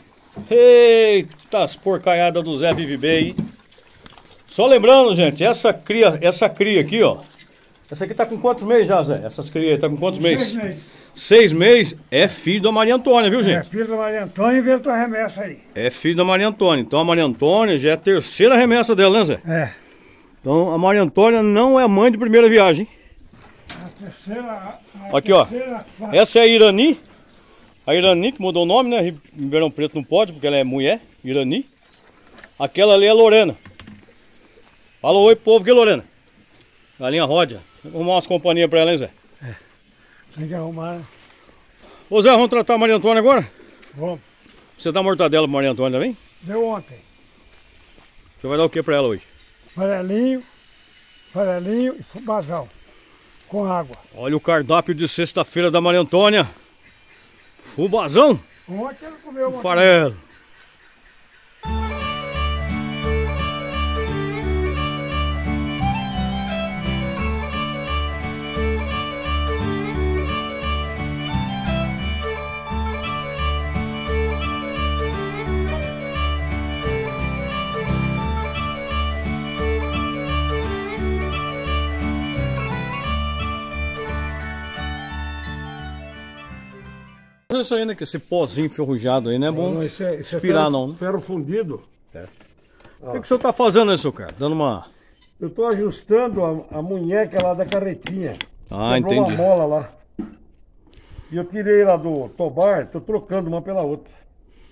Eita, as porcaiadas do Zé vive bem, hein? Só lembrando, gente, essa cria, essa cria aqui, ó. Essa aqui tá com quantos meses já, Zé? Essas crias aí tá com quantos meses? Seis meses. Seis meses é filho da Maria Antônia, viu, É, gente? filho da Maria Antônia e veio tua remessa aí. É filho da Maria Antônia. Então a Maria Antônia já é a terceira remessa dela, né, Zé? É. Então a Maria Antônia não é mãe de primeira viagem. A terceira. A, a Aqui, ó. terceira, a- Essa é a Irani. A Irani, que mudou o nome, né? Em Ribeirão Preto não pode, porque ela é mulher. Irani. Aquela ali é a Lorena. Fala oi, povo, que é Lorena? Galinha Ródia. Vamos arrumar umas companhias pra ela, hein, Zé? Tem que arrumar, né? Ô, Zé, vamos tratar a Maria Antônia agora? Vamos. Você dá mortadela pra Maria Antônia também? Deu ontem. Você vai dar o que pra ela hoje? Farelinho, farelinho e fubazão. Com água. Olha o cardápio de sexta-feira da Maria Antônia. Fubazão, Ontem ela comeu uma. farelo. Isso aí, né? Que esse pozinho enferrujado aí não é bom Não, isso é, isso é aspirar, ferro, não. né? ferro fundido. O que, que o senhor tá fazendo aí, seu cara? Dando uma... Eu tô ajustando a, a munheca lá da carretinha. Ah, Quebrou entendi. uma mola lá. E eu tirei lá do tobar, tô trocando uma pela outra.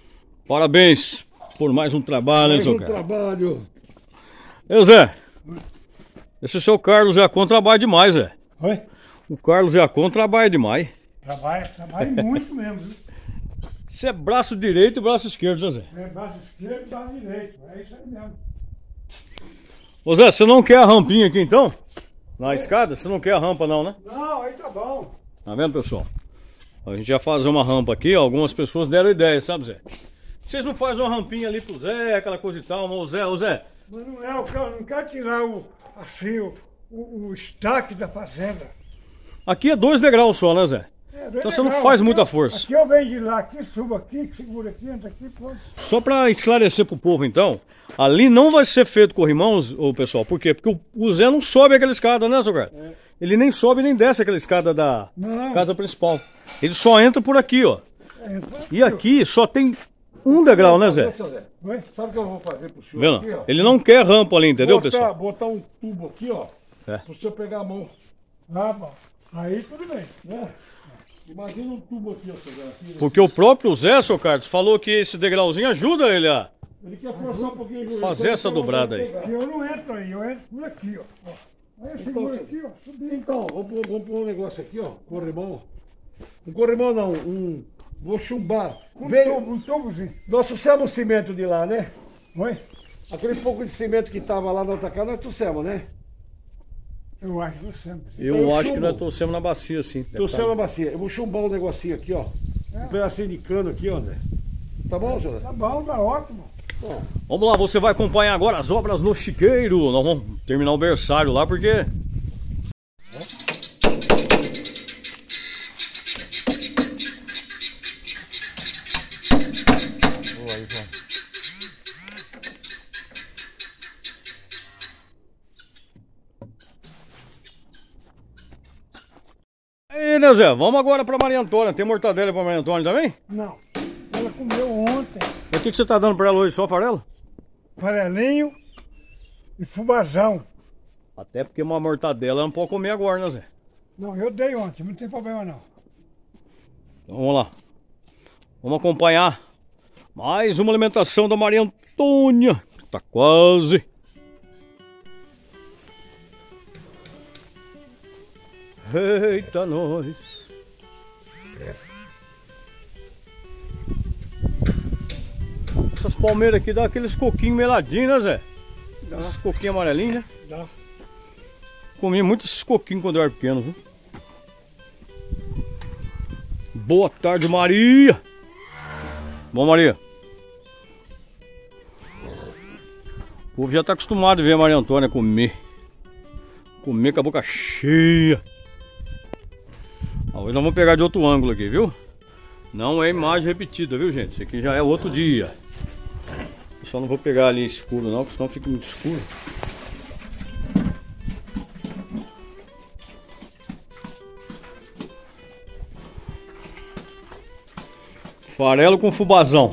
Parabéns por mais um trabalho, hein, Mais seu um cara? trabalho. Ei, Zé. Esse seu Carlos Jacon trabalha demais, Zé. Oi? O Carlos Jacon trabalha demais. Trabalha, trabalha muito mesmo, viu? Isso é braço direito e braço esquerdo, né, Zé? É braço esquerdo e braço direito. É isso aí mesmo. Ô Zé, você não quer a rampinha aqui então? Na escada? Você não quer a rampa não, né? Não, aí tá bom. Tá vendo, pessoal? A gente vai fazer uma rampa aqui, ó. Algumas pessoas deram ideia, sabe, Zé? Vocês não fazem uma rampinha ali pro Zé, aquela coisa e tal, mas o Zé, ô Zé. Mas não é, eu quero- não quero tirar o, assim, o, o, o estaque da fazenda. Aqui é dois degraus só, né, Zé? É, bem Então você não legal. faz Aqui muita eu- força. Aqui eu venho de lá, aqui, subo aqui, seguro aqui, entra aqui, pronto. Só pra esclarecer pro povo então, ali não vai ser feito corrimãos, ô pessoal, por quê? Porque o, o Zé não sobe aquela escada, né, seu cara? É. Ele nem sobe nem desce aquela escada da Não. casa principal. Ele só entra por aqui, ó. É, entra E aqui só tem um degrau, né, Zé? Ô, seu Zé, Oi? sabe o que eu vou fazer pro senhor Vendo? aqui, ó? Ele não quer rampa ali, entendeu, botar, pessoal? botar um tubo aqui, ó. É. Pro senhor pegar a mão. Ah, bom. Aí tudo bem. Né? Imagina um tubo aqui, ó, seu Zé. Aqui, né? Porque o próprio Zé, seu Carlos, falou que esse degrauzinho ajuda ele a Ele quer forçar um pouquinho o joelho. fazer Então, essa eu vou dobrada aí. pegar. Aqui eu não entro aí, eu entro por aqui, ó. Ó. Aí eu seguro aqui, ó. Subi. Então, vamos pôr, vamos pôr um negócio aqui, ó. Corrimão. Um corrimão não, um. Vou chumbar. Um Veio. tubo, um tubozinho. Nós trouxemos o cimento de lá, né? Oi? Aquele pouco de cimento que tava lá na outra casa, nós trouxemos, né? Eu acho que sempre. Eu Então, acho que chumbo. nós trouxemos na bacia, sim. Deve Trouxemos tá. a bacia. Eu vou chumbar um negocinho aqui, ó. Um pedacinho de cano aqui, ó, André. Tá bom, senhor? Tá bom, tá ótimo. Bom, Vamos lá, você vai acompanhar agora as obras no Chiqueiro. Nós vamos terminar o berçário lá, porque... Aí, né, Zé? Vamos agora pra Maria Antônia. Tem mortadela pra Maria Antônia também? Não. Ela comeu ontem E o que, que você tá dando pra ela hoje? Só farelo? farelinho e fubazão. Até porque uma mortadela ela não pode comer agora, né, Zé? Não, eu dei ontem, não tem problema não. Então vamos lá. Vamos acompanhar mais uma alimentação da Maria Antônia. Tá quase. Eita, nós. Essas palmeiras aqui dá aqueles coquinhos meladinhos, né, Zé? Dá uns coquinhos amarelinhos, né? Dá. Comi muito esses coquinhos quando eu era pequeno, viu? Boa tarde, Maria. Bom, Maria. O povo já tá acostumado a ver a Maria Antônia comer. Comer com a boca cheia. Ah, hoje nós vamos pegar de outro ângulo aqui, viu? Não é imagem repetida, viu, gente? Isso aqui já é outro dia. Eu só não vou pegar ali escuro não, porque senão fica muito escuro. Farelo com fubazão.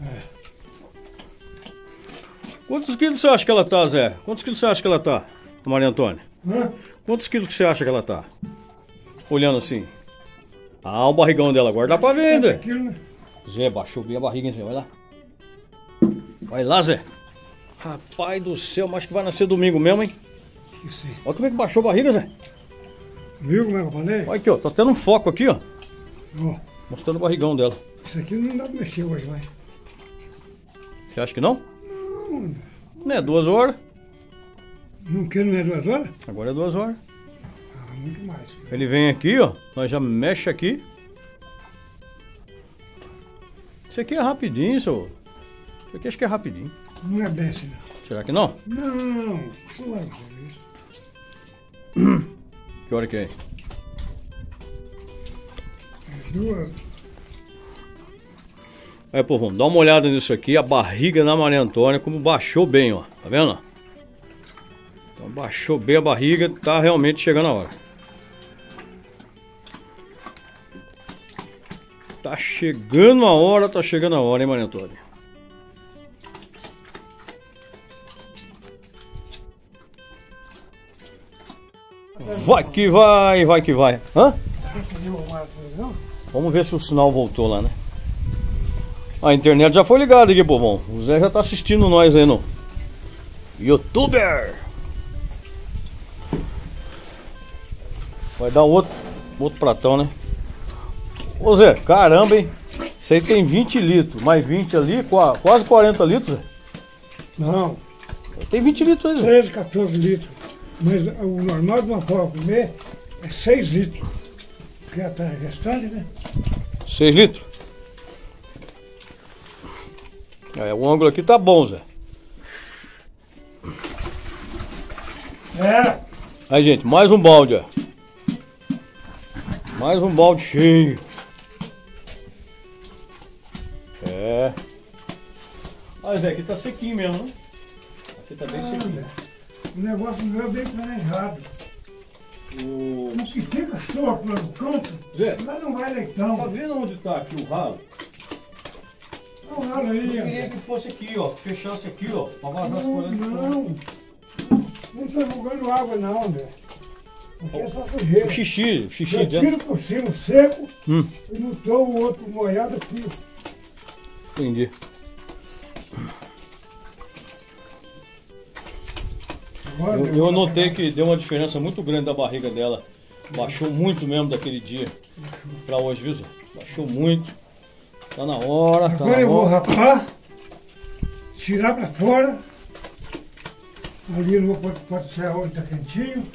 Quantos quilos você acha que ela tá, Zé? Quantos quilos você acha que ela tá, Maria Antônia? Hã? Quantos quilos que você acha que ela tá? Olhando assim. Ah, o barrigão dela agora dá pra ver, Zé. Aquilo, né? Zé, baixou bem a barriga, hein, Zé? Vai lá. Vai lá, Zé. Rapaz do céu, mas acho que vai nascer domingo mesmo, hein? Esqueci. Olha como é que baixou a barriga, Zé. Viu como é que eu falei? Olha aqui, ó. Tá tendo um foco aqui, ó. Ó, Mostrando o barrigão dela. isso aqui não dá pra mexer hoje, vai. Você acha que não? Não é duas horas. Não que não é duas horas? Agora é duas horas. Ah, muito mais. Ele vem aqui, ó. Nós já mexe aqui. Isso aqui é rapidinho, senhor. Isso aqui acho que é rapidinho. Não é bem assim, não. Será que não? Não, não é isso. Que hora que é? Duas. Aí, povo, dá uma olhada nisso aqui. A barriga da Maria Antônia, como baixou bem, ó. Tá vendo? Então, baixou bem a barriga. Tá realmente chegando a hora. Tá chegando a hora, tá chegando a hora, hein, Maria Antônia? Vai que vai, vai que vai. Hã? Conseguiu arrumar a televisão? Vamos ver se o sinal voltou lá, né? A internet já foi ligada aqui, povão. O Zé já tá assistindo nós aí no YouTuber. Vai dar um outro, outro pratão, né? Ô Zé, caramba, hein? Isso aí tem vinte litros, mais vinte ali, quase quarenta litros, Zé. Não, Tem vinte litros aí, Zé. treze, quatorze litros. Mas o normal de uma porca comer é seis litros. Porque ela tá restante, né? seis litros? É, o ângulo aqui tá bom, Zé. É. Aí, gente, mais um balde, ó. Mais um balde cheio. É. Olha, Zé, aqui tá sequinho mesmo, né? Aqui tá bem sequinho. O negócio meu é bem planejado. O... O que fica solto lá no canto, Zé, lá não vai leitão. tá vendo onde tá aqui o ralo? Não, olha Eu aí. queria que fosse aqui, ó. Que fechasse aqui, ó. Pra vazar as Não, coisas. não. Não tô jogando água não, André. Porque é só sujeira. O xixi, o xixi Eu dentro. tiro por cima seco Hum, e não tô o outro molhado aqui. entendi. Agora, Eu, eu notei que deu uma diferença muito grande da barriga dela. Baixou muito mesmo daquele dia pra hoje, viu, Zé? Baixou muito. Tá na hora, tá Agora na eu vou hora. rapar, tirar pra fora. Ali no pode, pode ser onde tá quentinho.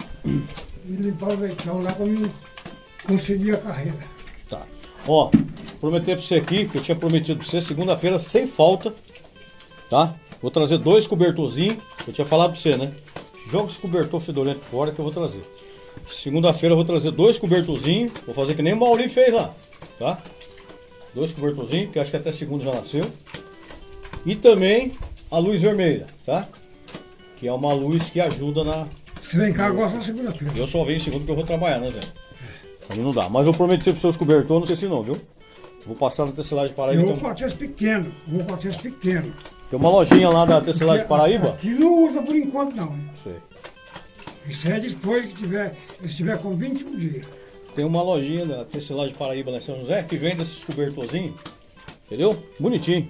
E limpar o leitão lá pra mim conseguir a carreira. Tá. Ó, prometi pra você aqui, que eu tinha prometido pra você, segunda-feira, sem falta, tá? Vou trazer dois cobertorzinhos, eu tinha falado pra você, né? Joga esse cobertor fedorento fora que eu vou trazer. Segunda-feira eu vou trazer dois cobertorzinhos, vou fazer que nem o Mauri fez lá, tá? Dois cobertorzinhos, que eu acho que até segunda já nasceu. E também a luz vermelha, tá? Que é uma luz que ajuda na... Se vem cá agora só segunda-feira. Eu só venho segunda porque eu vou trabalhar, né, Zé? Aí não dá. Mas eu prometi para os seus cobertores, não sei se não, viu? Vou passar na Tecelagem Paraíba. Eu vou Tem, cortar esse pequeno, vou cortar esse pequeno. tem uma lojinha lá da Tecelagem Paraíba. Aqui não usa por enquanto não. hein? Sei. Isso é depois que tiver, se estiver com vinte e um dias. Tem uma lojinha da Tecelagem Paraíba lá em São José que vende esses cobertorzinhos. Entendeu? Bonitinho.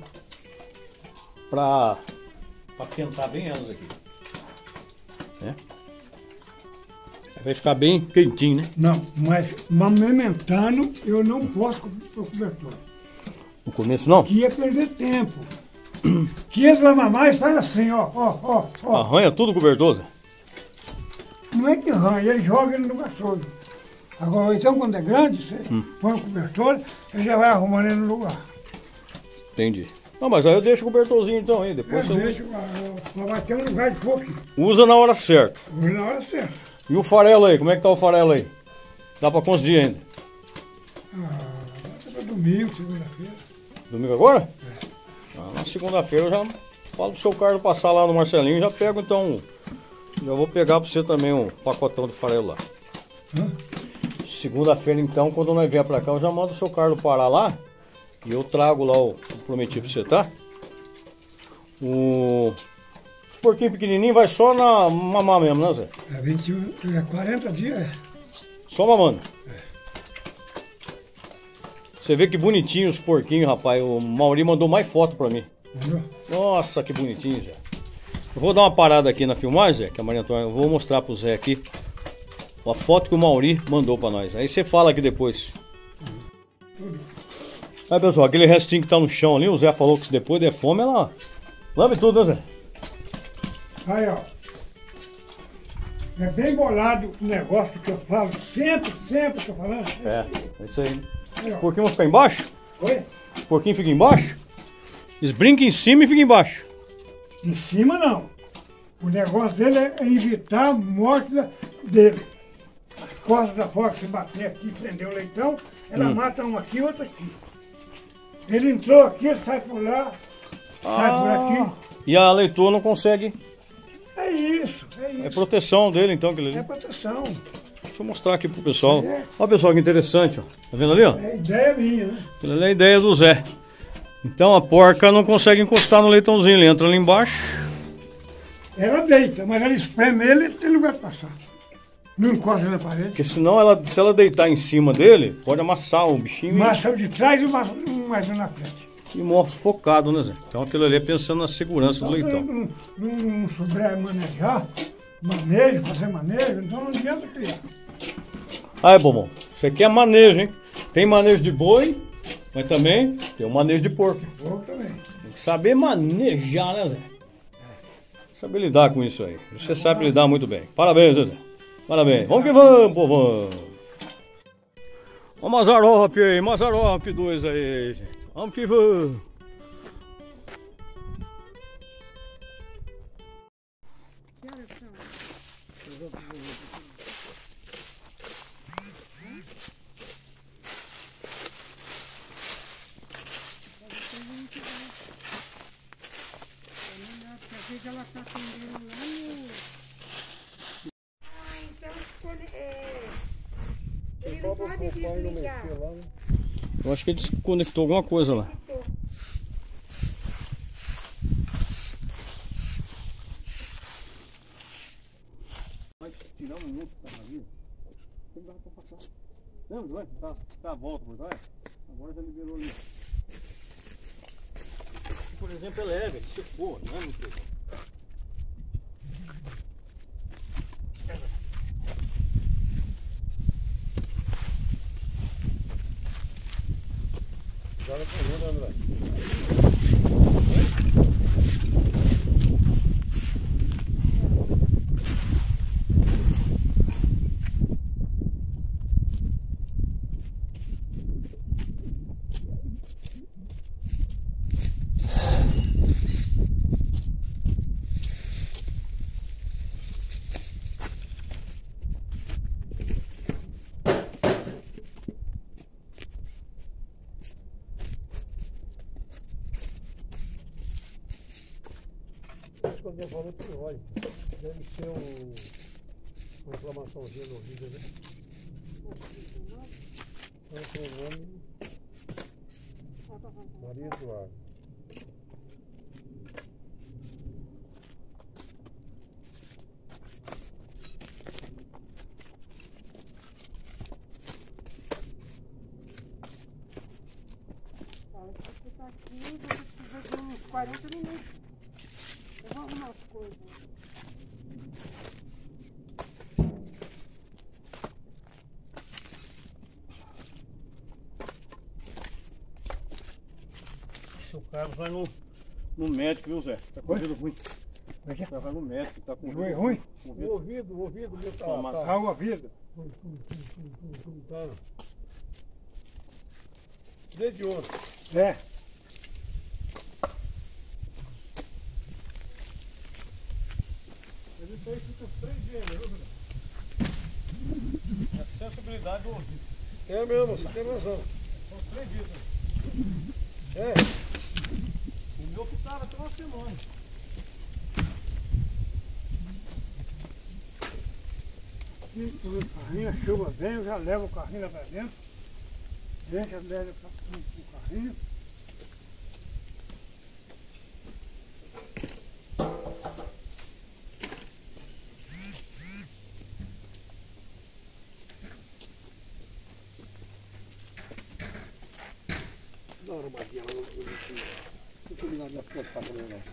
Pra, pra quentar bem elas aqui. Né? Vai ficar bem quentinho, né? Não, mas amamentando eu não posso pro cobertor. No começo não. Que ia perder tempo. Que eles lá mamais faz assim, ó, ó, ó, ó. Arranha tudo o cobertor, Zé. Não é que arranha, ele joga ele no lugar sujo. Agora, então, quando é grande, você Hum. põe o cobertor, você já vai arrumando ele no lugar. Entendi. Não, mas aí eu deixo o cobertorzinho então aí. Depois Eu você deixo, ah, ah, vai ter um lugar de pouco. usa na hora certa. Na hora certa. E o farelo aí, como é que tá o farelo aí? Dá pra conseguir ainda? Ah, vai ser domingo, segunda-feira. Domingo agora? Ah, na segunda-feira eu já falo pro seu Carlos passar lá no Marcelinho e já pego então. Já vou pegar pra você também um pacotão de farelo lá. Hã? Segunda-feira então, quando nós vier pra cá, eu já mando o seu Carlos parar lá. E eu trago lá o, o prometido pra você, tá? O... Os porquinhos pequenininhos vai só na mamar mesmo, né, Zé? É, vinte e um, é quarenta dias, é. Só mamando. Você vê que bonitinho os porquinhos, rapaz. O Mauri mandou mais foto pra mim. Entendeu? Nossa, que bonitinho, Zé. Eu vou dar uma parada aqui na filmagem, Zé, que a Maria Antônia... Eu vou mostrar pro Zé aqui a foto que o Mauri mandou pra nós. Aí você fala aqui depois. Aí, pessoal, aquele restinho que tá no chão ali, o Zé falou que se depois der fome, ela lambe tudo, né, Zé? Aí, ó. É bem bolado o negócio que eu falo, sempre, sempre tô falando. É, é isso aí. Aí, Os ó. porquinhos vão ficar embaixo? Oi? Os porquinhos ficam embaixo? Eles brincam em cima e ficam embaixo. Em cima não. O negócio dele é evitar a morte da- dele. As costas da porca, se bater aqui e prender o leitão, ela Hum. mata um aqui e outro aqui. Ele entrou aqui, ele sai por lá, sai por aqui. E a leitora não consegue. É isso, é isso. É proteção dele, então, aquele ali. É proteção. Deixa eu mostrar aqui pro pessoal. É. Olha, pessoal, que interessante, ó. Tá vendo ali, ó? É ideia minha, né? Aquilo ali é a ideia do Zé. Então a porca não consegue encostar no leitãozinho, ele entra ali embaixo. Ela deita, mas ela espreme ele, ele tem lugar para passar. Não encosta na parede. Porque senão, ela, se ela deitar em cima dele, pode amassar o bichinho. e- Massa de trás e mais um mais um na frente. e mostra focado, né, Zé? Então aquilo ali é pensando na segurança do leitão. Não, não, não souber manejar, manejo, fazer manejo, então não adianta criar. Ah, é bom, isso aqui é manejo, hein? Tem manejo de boi, mas também tem o manejo de porco. Porco também. Tem que saber manejar, né, Zé? Saber lidar com isso aí. Você sabe lidar muito bem. Parabéns, Zé. Parabéns. Vamos que vamos, povão. Ó, Mazarop aí, Mazarop dois aí, gente. Vamos que vamos. Que ela tá atendendo lá no... Ah, então é... ele não pode desligar. Eu acho que ele desconectou alguma coisa lá. Vai tirar um minuto da navio. Não dá pra passar. Não, não é? Tá, tá a volta por trás. Agora já liberou ali. Por exemplo, é leve, ele secou, não é muito pesado. Agora tá vendo, André? Quando eu falo pro óleo, deve ser um, uma inflamaçãozinha no ouvido, né? Qual é o nome? Maria Eduardo. Você tá aqui, você precisa de uns quarenta minutos. Eu vou arrumar as coisas. O Carlos vai no, no médico, viu, Zé? Tá com o ouvido ruim. Como é que é? Vai no médico, tá com o Ruim, ouvido ruim? O ouvido, o ouvido meu tá... Toma. tá- Calma a vida. tá- Desde ontem. É. Mas isso aí fica três dias, né? É a sensibilidade do ouvido. É mesmo, você tem razão. São três dias, né? É. O meu que tava até uma semana. E o carrinho, a chuva vem, eu já levo o carrinho lá pra dentro. Deixa, leva o carrinho. Dá uma arrumadinha lá no bonitinho. Deixa eu ligar minha foto pra câmera lá.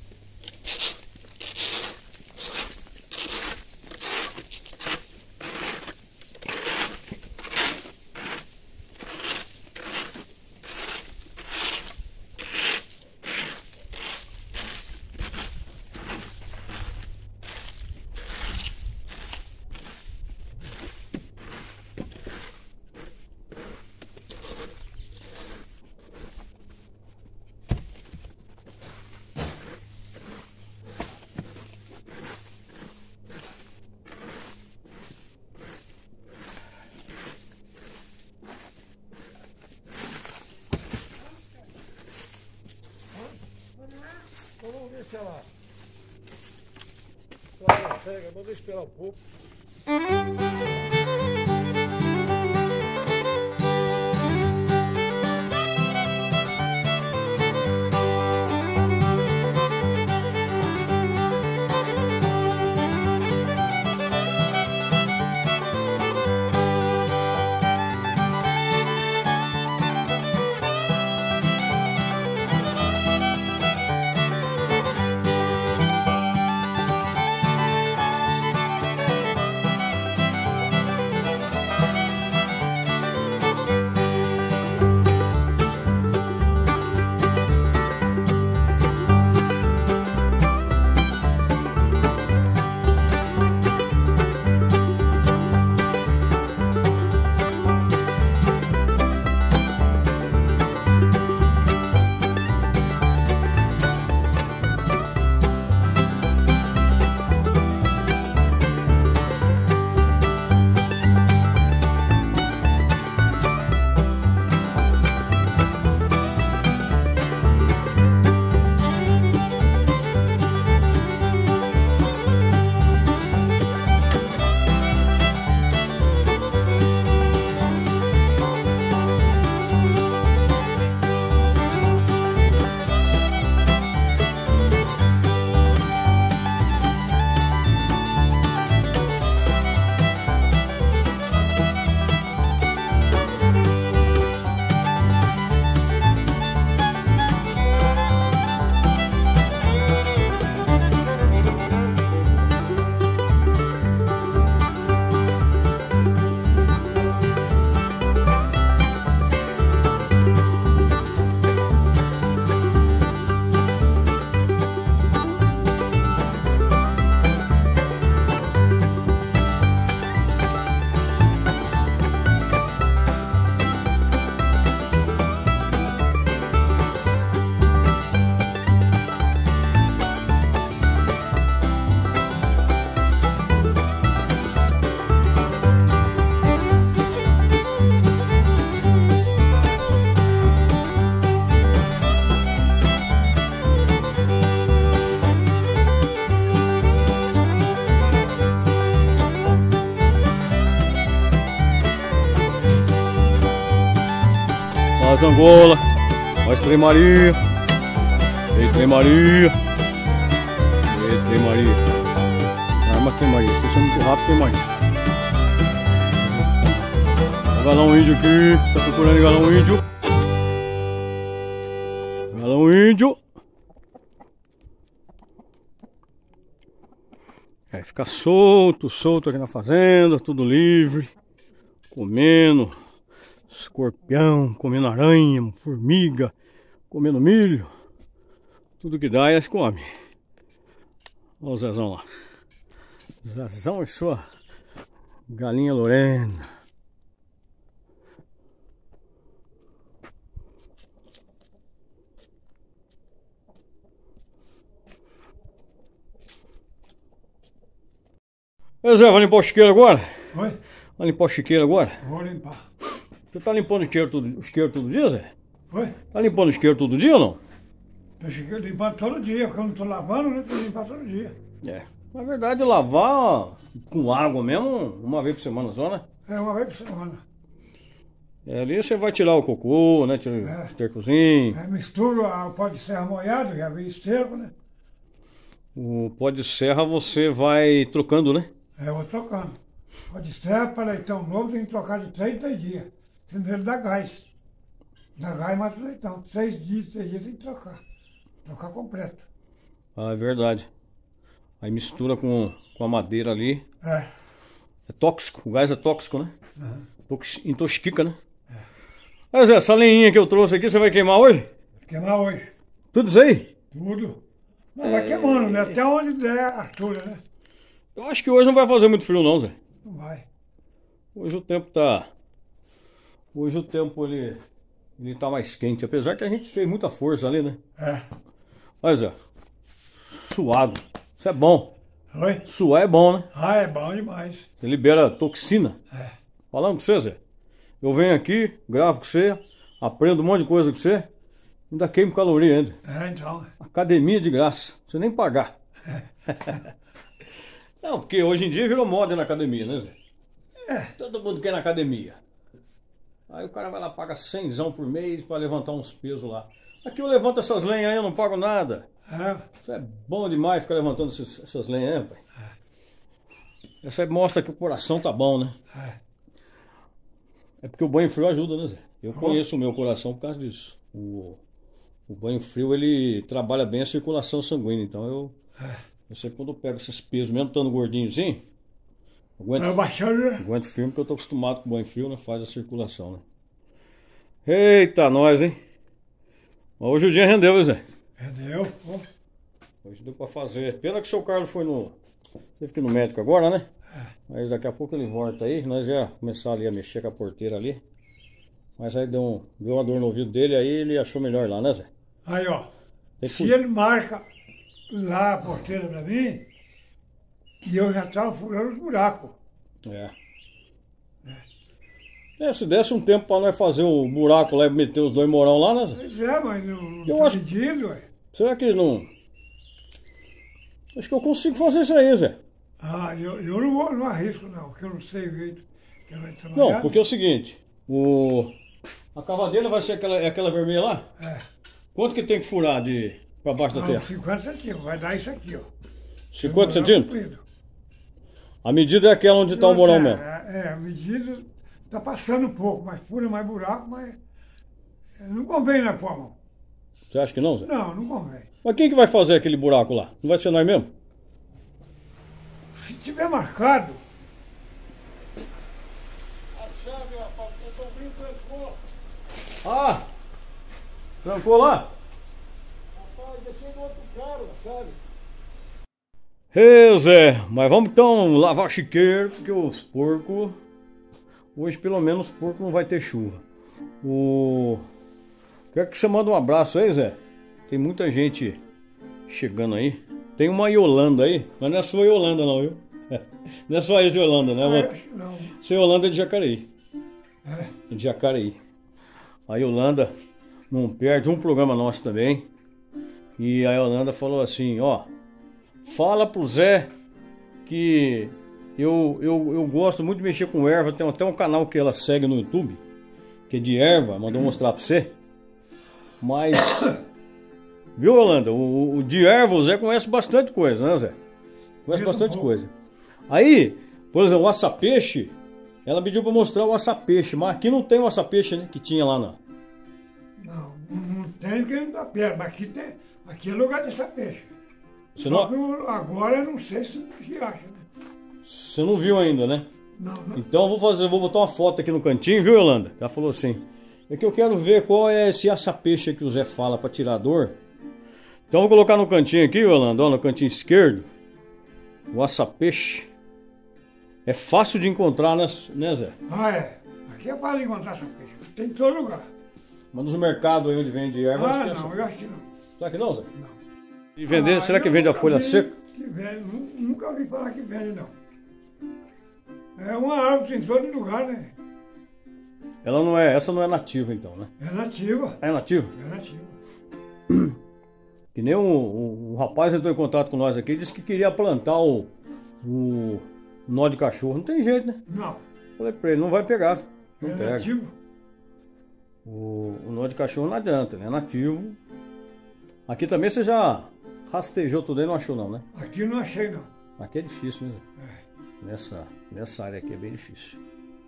Então vamos ver se ela... Se ela consegue, vamos esperar um pouco. Olha as angolas. Olha as Trem Maria. Ei, Trem Maria. Ei, Trem Maria. Arma Trem Maria. Vocês são muito rápido, Trem Maria. Olha o galão índio aqui. Tá procurando galão índio. Galão índio. É, fica solto, solto aqui na fazenda, tudo livre, comendo escorpião, comendo aranha, formiga, comendo milho, tudo que dá eles comem. Olha o Zezão lá. Zezão e sua galinha Lorena. Ô Zé, vai limpar o chiqueiro agora? Oi? Vai limpar o chiqueiro agora? Vou limpar. Você tá limpando o chiqueiro todo, o chiqueiro todo dia, Zé? Oi? Tá limpando o chiqueiro todo dia ou não? Eu chiqueiro limpando todo dia, porque eu não tô lavando, né? Tem que limpar todo dia. É. Na verdade, lavar ó, com água mesmo, uma vez por semana só, né? É, uma vez por semana. É, ali você vai tirar o cocô, né? Tirar É. o estercozinho. É, misturo o pó de serra molhado, já vem esterco, né? O pó de serra você vai trocando, né? É, eu vou trocando. Pó de serra para leitão novo tem que trocar de três em três dias. Senão ele dá gás. Dá gás mata o leitão. Três dias, três dias tem que trocar. Trocar completo. Ah, é verdade. Aí mistura com, com a madeira ali. É. É tóxico, o gás é tóxico, né? Uhum. Intoxica, né? É. Mas essa lenhinha que eu trouxe aqui, você vai queimar hoje? Queimar hoje. Tudo isso aí? Tudo. Mas vai queimando, né? Até onde der a altura, né? Eu acho que hoje não vai fazer muito frio não, Zé. Não vai. Hoje o tempo tá... Hoje o tempo ele... Ele tá mais quente, apesar que a gente fez muita força ali, né? É. Mas Zé, suado. Isso é bom. Oi? Suar é bom, né? Ah, é bom demais. Você libera toxina. É. Falando com você, Zé. Eu venho aqui, gravo com você, aprendo um monte de coisa com você, ainda queimo caloria ainda. É, então. Academia de graça, não precisa nem pagar. Não, porque hoje em dia virou moda na academia, né, Zé? É. Todo mundo quer ir na academia. Aí o cara vai lá, paga cenzão por mês para levantar uns pesos lá. Aqui eu levanto essas lenhas aí, eu não pago nada. É. Isso é bom demais ficar levantando esses, essas lenhas aí, pai. É. Isso aí mostra que o coração tá bom, né? É. É porque o banho frio ajuda, né, Zé? Eu conheço o meu coração por causa disso. O, o banho frio, ele trabalha bem a circulação sanguínea. Então eu, É. eu sei que quando eu pego esses pesos, mesmo estando gordinho assim, aguento, Vai baixando, né? aguento firme porque eu tô acostumado com o banho frio, né? Faz a circulação, né? Eita, nós, hein? Mas hoje o dia rendeu, viu, Zé? Entendeu? Ó. Hoje deu pra fazer. Pena que o seu Carlos foi no... Teve que ir no médico agora, né? É. Mas daqui a pouco ele volta aí. Nós ia começar ali a mexer com a porteira ali. Mas aí deu, um, deu uma dor no ouvido dele, aí ele achou melhor lá, né, Zé? Aí, ó. Tem que Se cuidar. ele marca lá a porteira pra mim, e eu já tava furando os buracos. É. É, se desse um tempo pra nós fazer o buraco lá e meter os dois morão lá, né, Zé? Pois é, mas não, não Eu tá acho- pedido, ué. Será que não... Acho que eu consigo fazer isso aí, Zé. Ah, eu, eu não, vou, não arrisco, não, porque eu não sei o jeito que ela vai trabalhar. Não, porque é o seguinte, o... a cavadeira vai ser aquela, é aquela vermelha lá? É. Quanto que tem que furar de pra baixo da Ah, terra? cinquenta centímetros, vai dar isso aqui, ó. cinquenta Um centímetros? buraco comprido. A medida é aquela onde tá o morão é, mesmo. É, é, a medida tá passando um pouco, mas fura mais buraco, mas não convém na pôr a mão. Você acha que não, Zé? Não, não convém. Mas quem que vai fazer aquele buraco lá? Não vai ser nós mesmo? Se tiver marcado, Ah! Trancou lá? Ei, Zé, mas vamos então lavar chiqueiro, porque os porcos... Hoje pelo menos os porcos não vai ter chuva. O... Quer que você manda um abraço aí, Zé? Tem muita gente chegando aí. Tem uma Yolanda aí, mas não é sua Yolanda não, viu? Não é só essa Yolanda, né? ah, Uma... eu acho que não. Essa Yolanda é de Jacareí. É. De Jacareí. A Yolanda não perde um programa nosso também. E a Yolanda falou assim, ó, fala pro Zé que eu, eu, eu gosto muito de mexer com erva. Tem até um canal que ela segue no YouTube. que é de erva, mandou mostrar pra você. Mas, viu, Holanda? O, o de erva o Zé conhece bastante coisa, né, Zé? Conhece bastante coisa. Aí, por exemplo, o assapeixe, ela pediu pra mostrar o assapeixe, mas aqui não tem o assapeixe, né, que tinha lá, não. Não, não tem porque não dá perto, mas aqui tem, aqui é lugar de assapeixe. Você Só não, que eu- agora eu não sei se se acha, né? você não viu ainda, né? Não, não. Então eu vou fazer, eu vou botar uma foto aqui no cantinho, viu, Yolanda? Ela falou assim, é que eu quero ver qual é esse assapeixe que o Zé fala pra tirar a dor. Então eu vou colocar no cantinho aqui, Yolanda, ó, no cantinho esquerdo, o assapeixe. É fácil de encontrar, né, né, Zé? Ah, é. Aqui é fácil encontrar assapeixe. Tem em todo lugar. Mas nos mercados aí onde vende erva, acho Ah, que é não, só- eu acho que não. Será que não, Zé? Não. E vender, Ah, será que eu vende a nunca folha vi seca? Que vende, nu- nunca ouvi falar que vende, não. É uma árvore que tem em todo lugar, né? Ela não é, essa não é nativa então, né? É nativa. É nativa? É nativa. Que nem um, um, um rapaz entrou em contato com nós aqui e disse que queria plantar o, o nó de cachorro. Não tem jeito, né? Não. Falei pra ele, não vai pegar. Não É pega. nativo. O, o nó de cachorro não adianta, né? É nativo. Aqui também você já rastejou tudo aí, não achou não, né? Aqui eu não achei, não. Aqui é difícil, né? Zé? É. Nessa, nessa área aqui é bem difícil.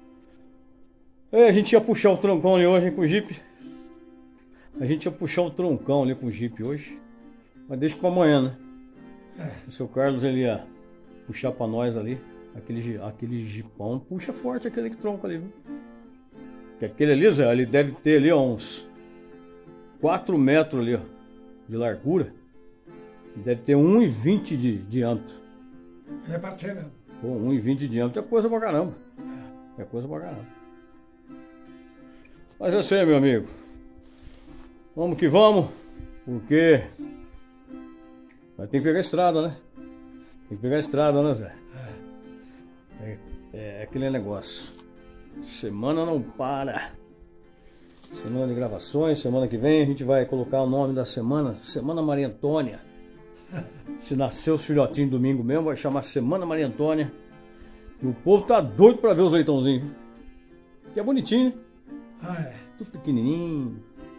É, a gente ia puxar o troncão ali hoje hein, com o Jeep. A gente ia puxar o troncão ali com o Jeep hoje. Mas deixa pra amanhã, né? É. O seu Carlos ele ia puxar pra nós ali. Aquele, aquele jipão. Puxa forte aquele tronco ali, viu? Que aquele ali, Zé, ele deve ter ali ó, uns quatro metros ali, ó, de largura. E deve ter um e vinte de diâmetro. É pra ser mesmo. Pô, um e vinte de diâmetro é coisa pra caramba. É coisa pra caramba. Mas é assim, meu amigo. Vamos que vamos. Porque vai ter que pegar a estrada, né? Tem que pegar a estrada, né, Zé? É, é aquele negócio. Semana não para. Semana de gravações. Semana que vem a gente vai colocar o nome da semana. Semana Maria Antônia. Se nascer os filhotinhos domingo mesmo, vai chamar Semana Maria Antônia. E o povo tá doido pra ver os leitãozinhos. Que é bonitinho, né? Ah, é. Tudo pequenininho.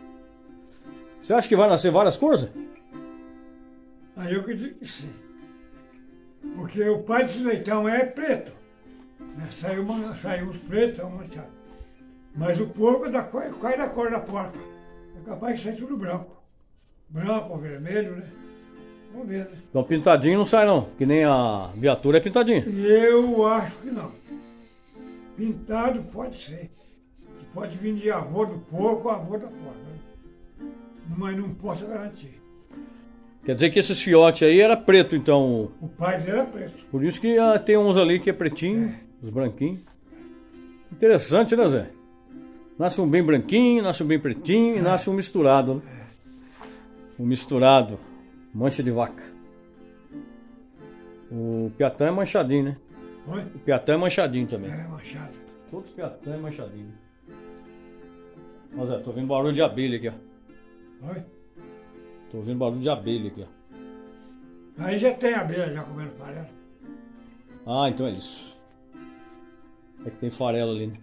Você acha que vai nascer várias cores? Aí eu que digo que sim. Porque o pai desse leitão é preto. Né? Saiu, uma, saiu os pretos, são manchados. Mas o porco é da cor, qual é da cor da porca? É capaz de sair tudo branco. Branco ou vermelho, né? Vamos ver, né? Então pintadinho não sai não, que nem a viatura é pintadinha. E eu acho que não. Pintado pode ser. Pode vir de avô do porco ou avô da porca. Né? Mas não posso garantir. Quer dizer que esses fiotes aí era preto então. O pai dele era preto. Por isso que ah, tem uns ali que é pretinho, os branquinhos. Interessante, né, Zé? Nasce um bem branquinho, nasce um bem pretinho e nasce um misturado, né? Um misturado. Mancha de vaca. O piatã é manchadinho, né? Oi? O piatã é manchadinho também. É, machado. Todos os piatã é manchadinho. Ó, Zé, tô ouvindo barulho de abelha aqui, ó. Oi? Tô ouvindo barulho de abelha aqui, ó. Aí já tem abelha já comendo farelo. Ah, então é isso. É que tem farelo ali, né?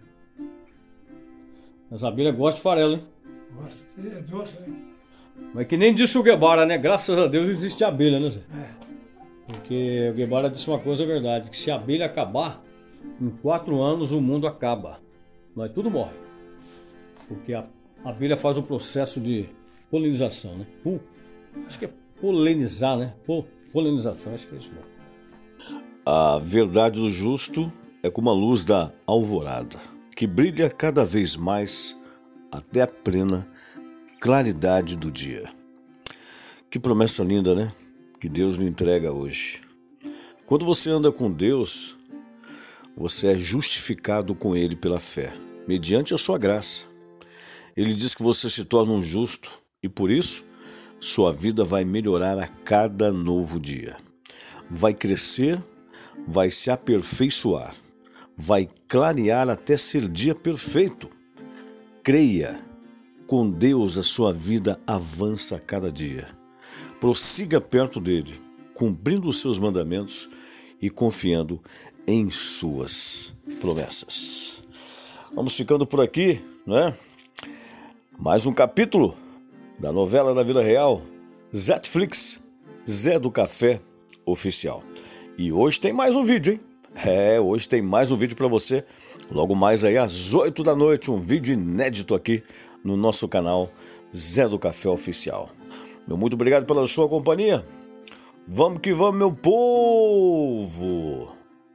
As abelhas gostam de farelo, hein? Gosta. É doce, né? Mas que nem disse o Guevara, né? Graças a Deus existe abelha, né, Zé? É. Porque o Guevara disse uma coisa, é verdade, que se a abelha acabar, em quatro anos o mundo acaba. Nós tudo morre. Porque a abelha faz o processo de polinização, né? Pul, acho que é polinizar, né? Pol, polinização, acho que é isso mesmo. A verdade do justo é como a luz da alvorada, que brilha cada vez mais até a plena claridade do dia. Que promessa linda, né? Que Deus lhe entrega hoje. Quando você anda com Deus, você é justificado com Ele pela fé, mediante a sua graça. Ele diz que você se torna um justo e por isso sua vida vai melhorar a cada novo dia. Vai crescer, vai se aperfeiçoar, vai clarear até ser dia perfeito. Creia, com Deus a sua vida avança a cada dia. Prossiga perto dele, cumprindo os seus mandamentos e confiando em suas promessas. Vamos ficando por aqui, né? Mais um capítulo da novela da vida real, Zetflix, Zé do Café Oficial. E hoje tem mais um vídeo, hein? É, hoje tem mais um vídeo para você. Logo mais aí às oito da noite, um vídeo inédito aqui no nosso canal Zé do Café Oficial. Meu muito obrigado pela sua companhia. Vamos que vamos, meu povo!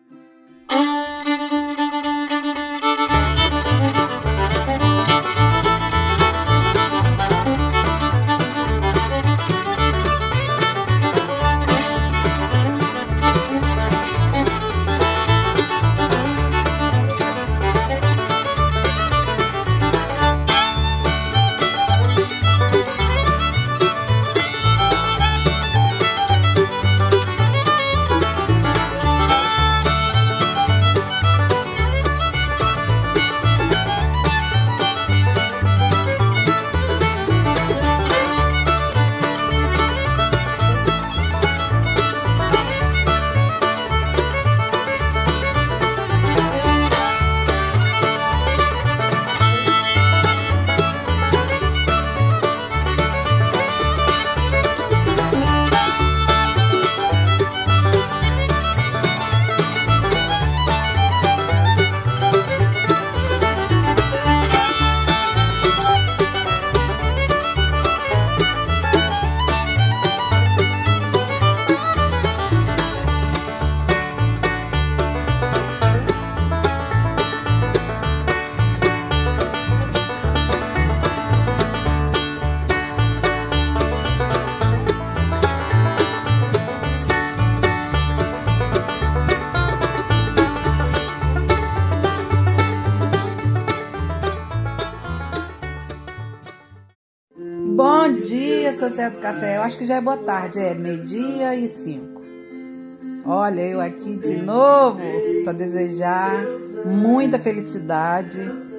Bom dia, seu Zé do Café. Eu acho que já é boa tarde, é meio-dia e cinco. Olha, eu aqui de novo para desejar muita felicidade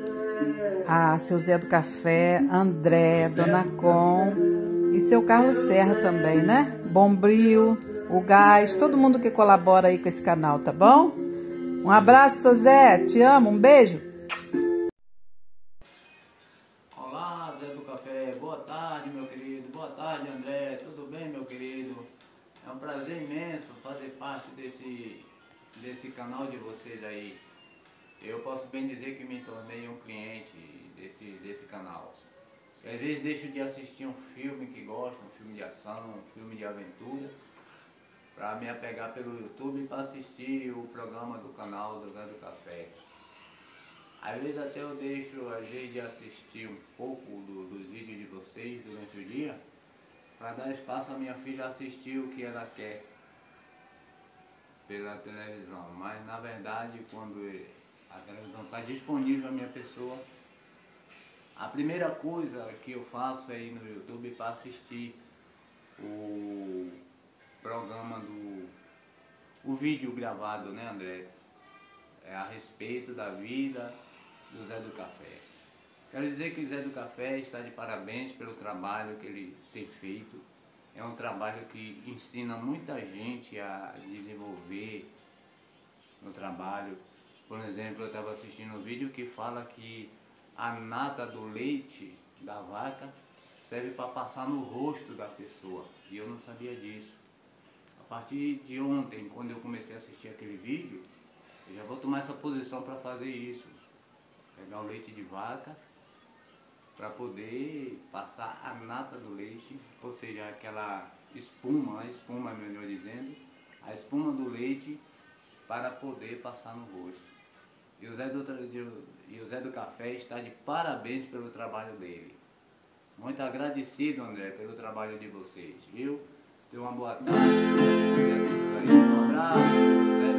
a seu Zé do Café, André, Dona Com e seu Carlos Serra também, né? Bombril, o Gás, todo mundo que colabora aí com esse canal, tá bom? Um abraço, seu Zé, te amo, um beijo. Olá, Zé do Café, boa tarde, meu querido, boa tarde, André, tudo bem, meu querido? É um prazer imenso fazer parte desse, desse canal de vocês aí. Eu posso bem dizer que me tornei um cliente desse, desse canal. Às vezes deixo de assistir um filme que gosto, um filme de ação, um filme de aventura, para me apegar pelo YouTube para assistir o programa do canal do Zé do Café. Às vezes até eu deixo, às vezes, de assistir um pouco do, dos vídeos de vocês durante o dia, para dar espaço à minha filha assistir o que ela quer pela televisão. Mas na verdade, quando a televisão está disponível à minha pessoa, a primeira coisa que eu faço é ir no YouTube para assistir o programa do o vídeo gravado, né, André? É a respeito da vida do Zé do Café. Quero dizer que o Zé do Café está de parabéns pelo trabalho que ele tem feito. É um trabalho que ensina muita gente a desenvolver no trabalho. Por exemplo, eu estava assistindo um vídeo que fala que a nata do leite da vaca serve para passar no rosto da pessoa. E eu não sabia disso. A partir de ontem, quando eu comecei a assistir aquele vídeo, eu já vou tomar essa posição para fazer isso. Pegar o leite de vaca para poder passar a nata do leite, ou seja, aquela espuma, a espuma melhor dizendo, a espuma do leite para poder passar no rosto. E o Zé do, e o Zé do Café está de parabéns pelo trabalho dele. Muito agradecido, André, pelo trabalho de vocês, viu? Tenha uma boa tarde, um abraço, Zé